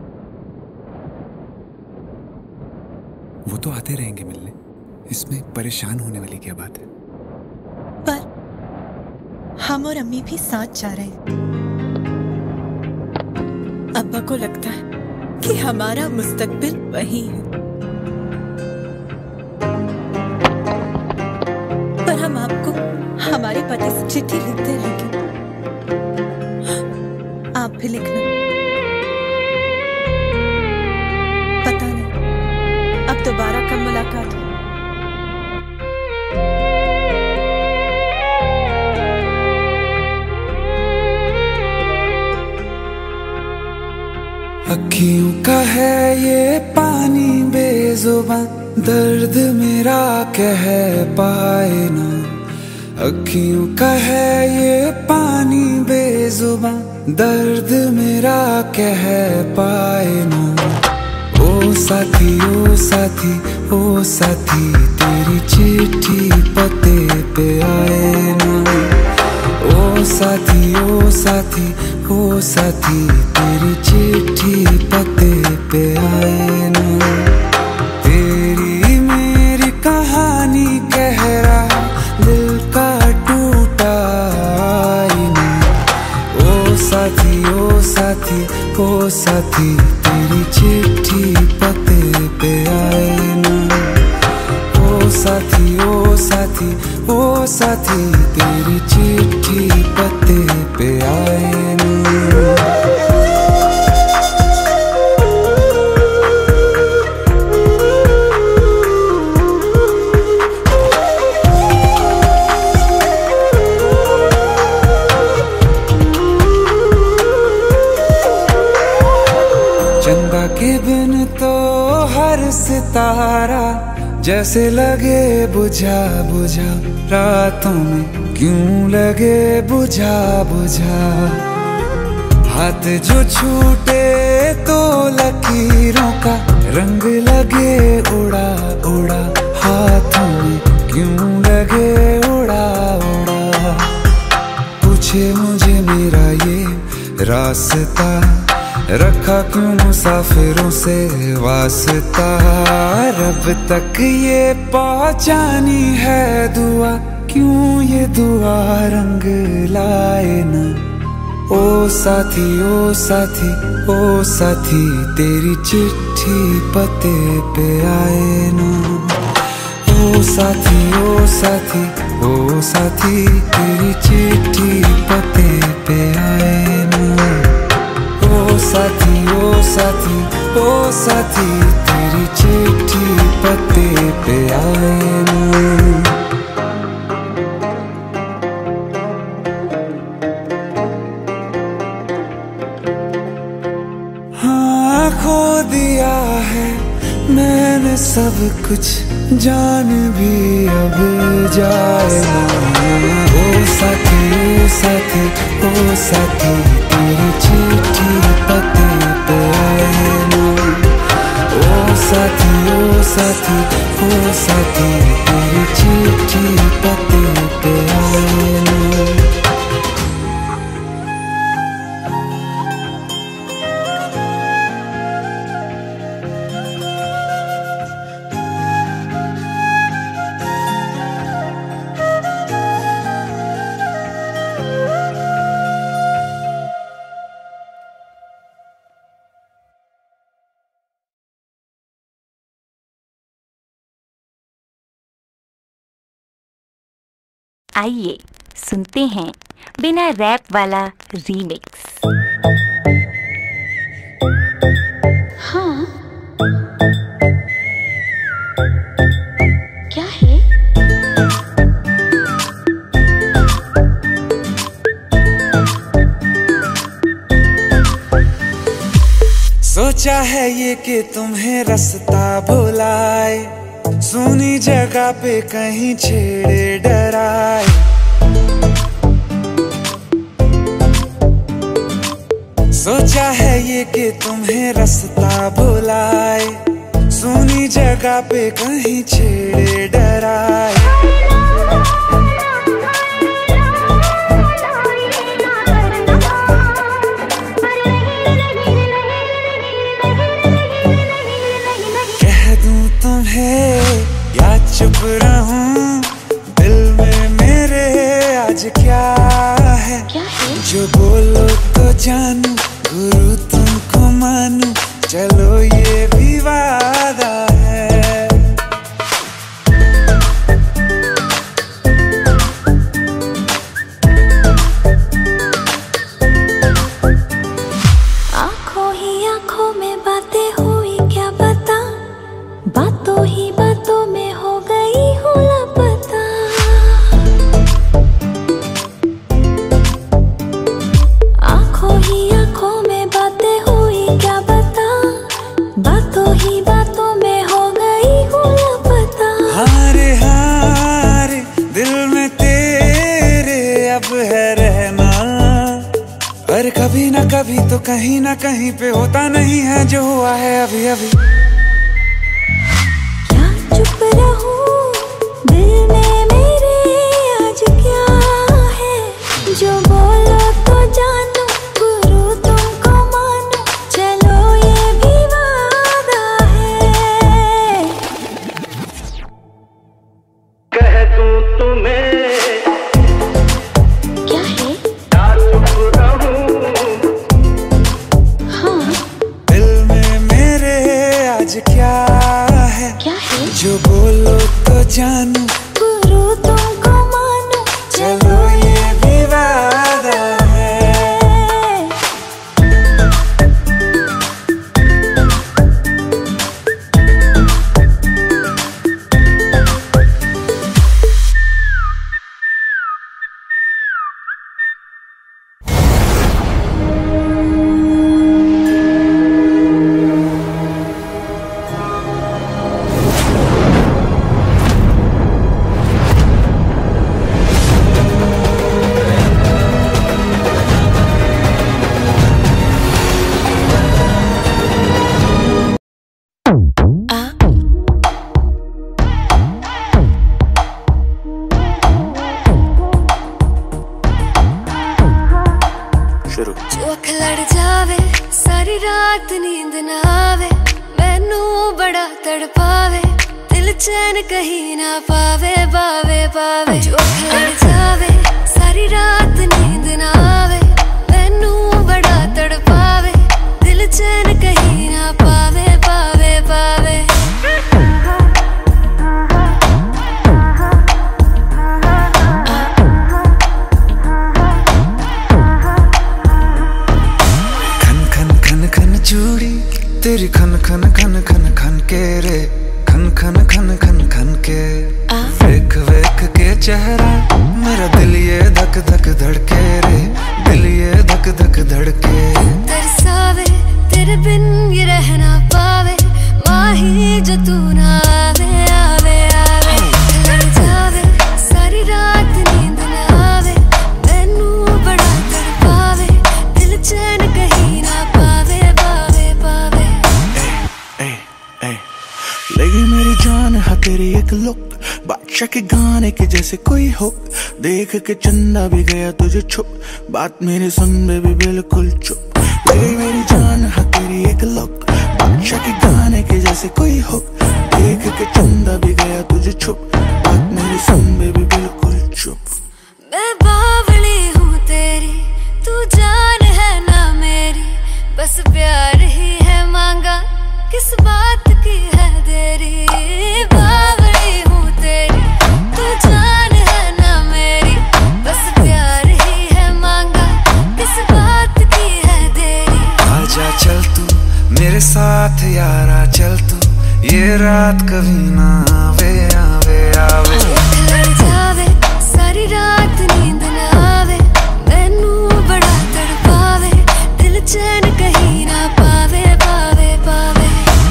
वो तो आते रहेंगे मिलने, इसमें परेशान होने वाली क्या बात है? पर हम और अम्मी भी साथ जा रहे हैं। अब्बा को लगता है कि हमारा मुस्तकबिल वही है, पर हम आपको हमारे पति से चिट्ठी लिखते रहेंगे। आप भी लिखना। पता नहीं अब दोबारा कब मुलाकात हो। अखियों का है ये पानी बेजुबान, दर्द मेरा कह पाए ना। अखियों का है ये पानी बेजुबान, दर्द मेरा कह पाए ना। ओ साथी ओ साथी ओ साथी, तेरी चिट्ठी पते पे आए ना। ओ साथी ओ साथी ओ साथी, तेरी चिट्ठी पते पे आए ना। तेरी मेरी कहानी कह रहा दिल का टूटा आईना। ओ साथी ओ साथी ओ साथी, तेरी चिट्ठी पते पे आए ना। ओ साथी ओ साथी ओ साथी, तेरी चिट्ठी पते पे आए ना। चंदा के बिन तो हर सितारा जैसे लगे बुझा बुझा, रातों में क्यों लगे बुझा बुझा। हाथ जो छूटे तो लकीरों का रंग लगे उड़ा उड़ा, हाथों में क्यों लगे उड़ा उड़ा। पूछे मुझे मेरा ये रास्ता, रखा क्यों मुसाफिरों से वास्ता। रब तक ये पहुंचानी है दुआ, क्यों ये दुआ रंग लाए ना। ओ साथी ओ साथी ओ साथी, तेरी चिट्ठी पते पे आए ना। ओ साथी ओ साथी ओ साथी, तेरी चिट्ठी पते पे आए ना। ओ साथी ओ साथी ओ साथी, तेरी चिट्ठी पते पे आए ना। हाँ खो दिया है मैंने सब कुछ, जान भी अब जाए ना। ओ साथी ओ साथी ओ साथी, तेरी चिट्ठी पते पे आए ना। ओ साथी ओ साथी ओ साथी, तेरी चिट्ठी पते पे आए ना। आइए सुनते हैं बिना रैप वाला रीमिक्स। हाँ क्या है? सोचा है ये कि तुम्हें रास्ता भुलाए, सुनी जगह पे कहीं छेड़े डराए। सोचा है ये कि तुम्हें रास्ता भुलाए, सुनी जगह पे कहीं छेड़े डराए। या चुप रहूं, दिल में मेरे आज क्या है? क्या है? जो बोलो तो जानू, गुरु तुमको मानू, चलो ये भी वादा है। आंखों ही आंखों में बातें हुई क्या बता, बातों ही बातों में हो गई हूँ लापता। आंखों ही आंखों में बातें हुई क्या बता, बातों ही बातों में हो गई हूँ लापता। हारे हारे दिल में तेरे अब है रहना, और कभी ना कभी तो कहीं ना कहीं पे होता नहीं है जो हुआ है अभी अभी। चुप रहूं, दिल में मेरे आज क्या है? जो बोलो तो जानू, गुरु तुमको मानू, चलो ये भी वादा है। कह दूं तुम्हें क्या है? या चुप रहूं, हाँ दिल में मेरे आज क्या है? क्या है? जो बोलो तो जानू, गुरु तुमको मानू, चलो ये भी वादा है। जो अख लड़ जावे, सारी रात नींद ना आवे, मैनू बड़ा तड़पावे, दिल चैन कहीं ना पावे पावे पावे। जो अख लड़ जावे, सारी रात नींद ना आवे, मैनू बड़ा तड़पावे, दिल चैन कहीं ना पावे पावे पावे। चूड़ी तेरी खन खन खन खन खन के रे, खन खन खन खन खन के। वेख वेख के चेहरा मेरा दिल ये धक धक धड़के रे, दिल ये धक धक धड़के। तरसावे तेरे बिन ये रह ना पावे, माही जो तू ना आवे आवे आवे। लड़ जावे सारी रात नींद ना आवे, मैनू बड़ा तड़पावे, दिल चैन कहीं ना पावे पावे पावे। लगी मेरी जान है तेरी एक लुक, बादशाह के गाने के जैसे कोई हो, देख के चंदा भी गया तुझे छुप, बात मेरे सुन बेबी बिल्कुल चुप। लगी मेरी जान है तेरी एक लुक, बादशाह के गाने के जैसे कोई हो, देख के चंदा भी गया तुझे छुप, बात मेरे सुन बेबी बिल्कुल चुप। मैं बावली हूँ तेरी, तू जान है ना मेरी, बस प्यार ही है मांगा, किस बात की है देरी। बावली हूँ तेरी, तू जान है ना मेरी, साथ यारा चल तू, ये रात कभी ना आवे आवे आवे। लड़ जावे सारी रात नींद ना आवे, मैनू बड़ा तड़पावे, दिल चैन कहीं ना पावे पावे पावे।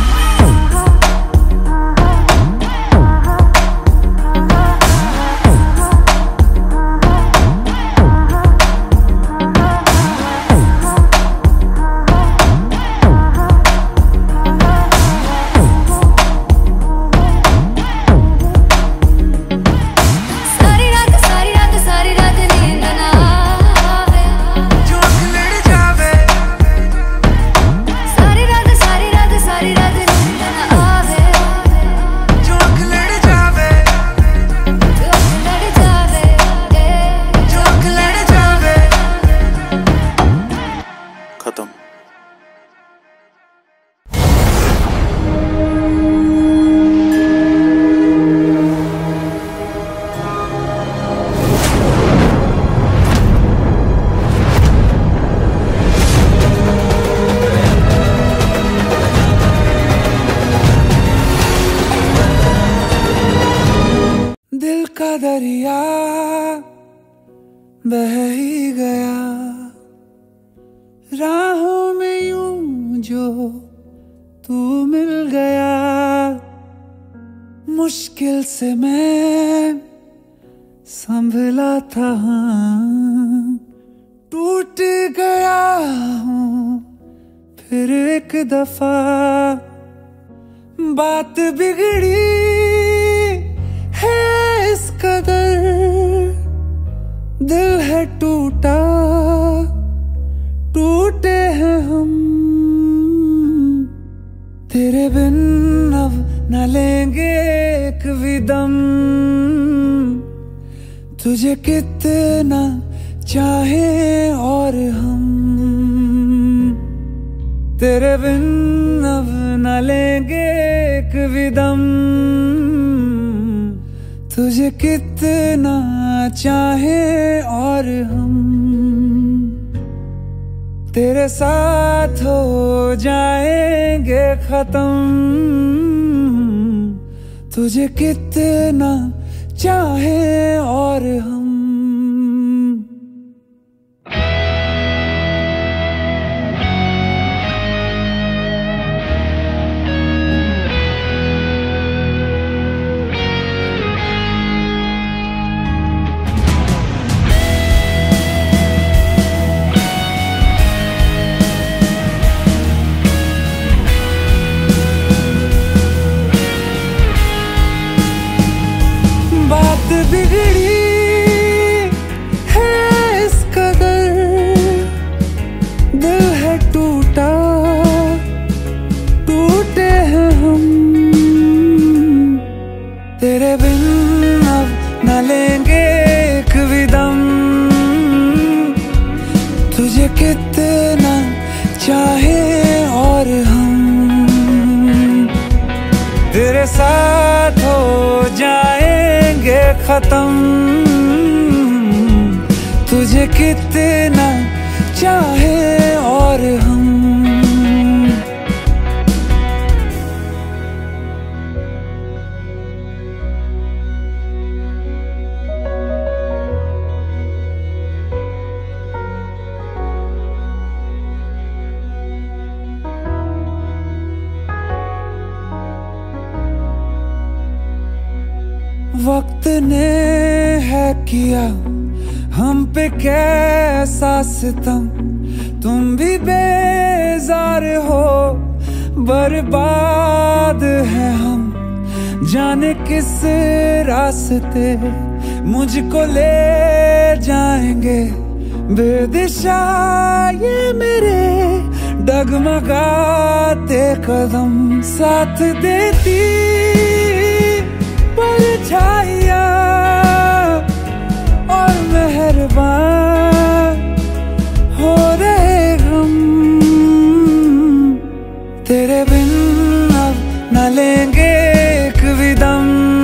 दिल का दरिया बह ही गया, राहों में यूं जो तू मिल गया। मुश्किल से मैं संभला था, टूट गया हूँ फिर एक दफा। बात बिगड़ी है इस कदर, दिल है टूटा, टूटे हैं हम। तेरे बिन अब न लेंगे एक भी दम, तुझे कितना चाहे और हम। तेरे बिन अब न लेंगे एक भी दम, तुझे कितना चाहे और हम। तेरे साथ हो जाएंगे खत्म, तुझे कितना चाहे और हम। बात बिगड़ी है इस कदर, दिल है टूटा, टूटे हैं हम। तेरे बिन अब न लेंगे एक भी दम, तुझे कितना चाहे और हम। तेरे साथ हो जाएंगे खत्म, तुझे कितना चाहे और हम। वक्त ने है किया हम पे कैसा सितम, तुम भी बेजार हो, बर्बाद है हम। जाने किस रास्ते मुझको ले जाएंगे, बेदिशा ये मेरे डगमगाते कदम। साथ देती परछाइयाँ और मेहरबान हो रहे गम। तेरे बिन अब न लेंगे एक भी दम,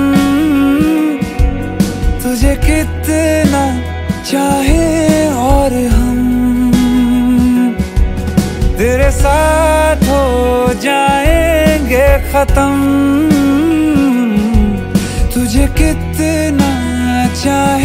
तुझे कितना चाहे और हम। तेरे साथ हो जाए खत्म, तुझे कितना चाहे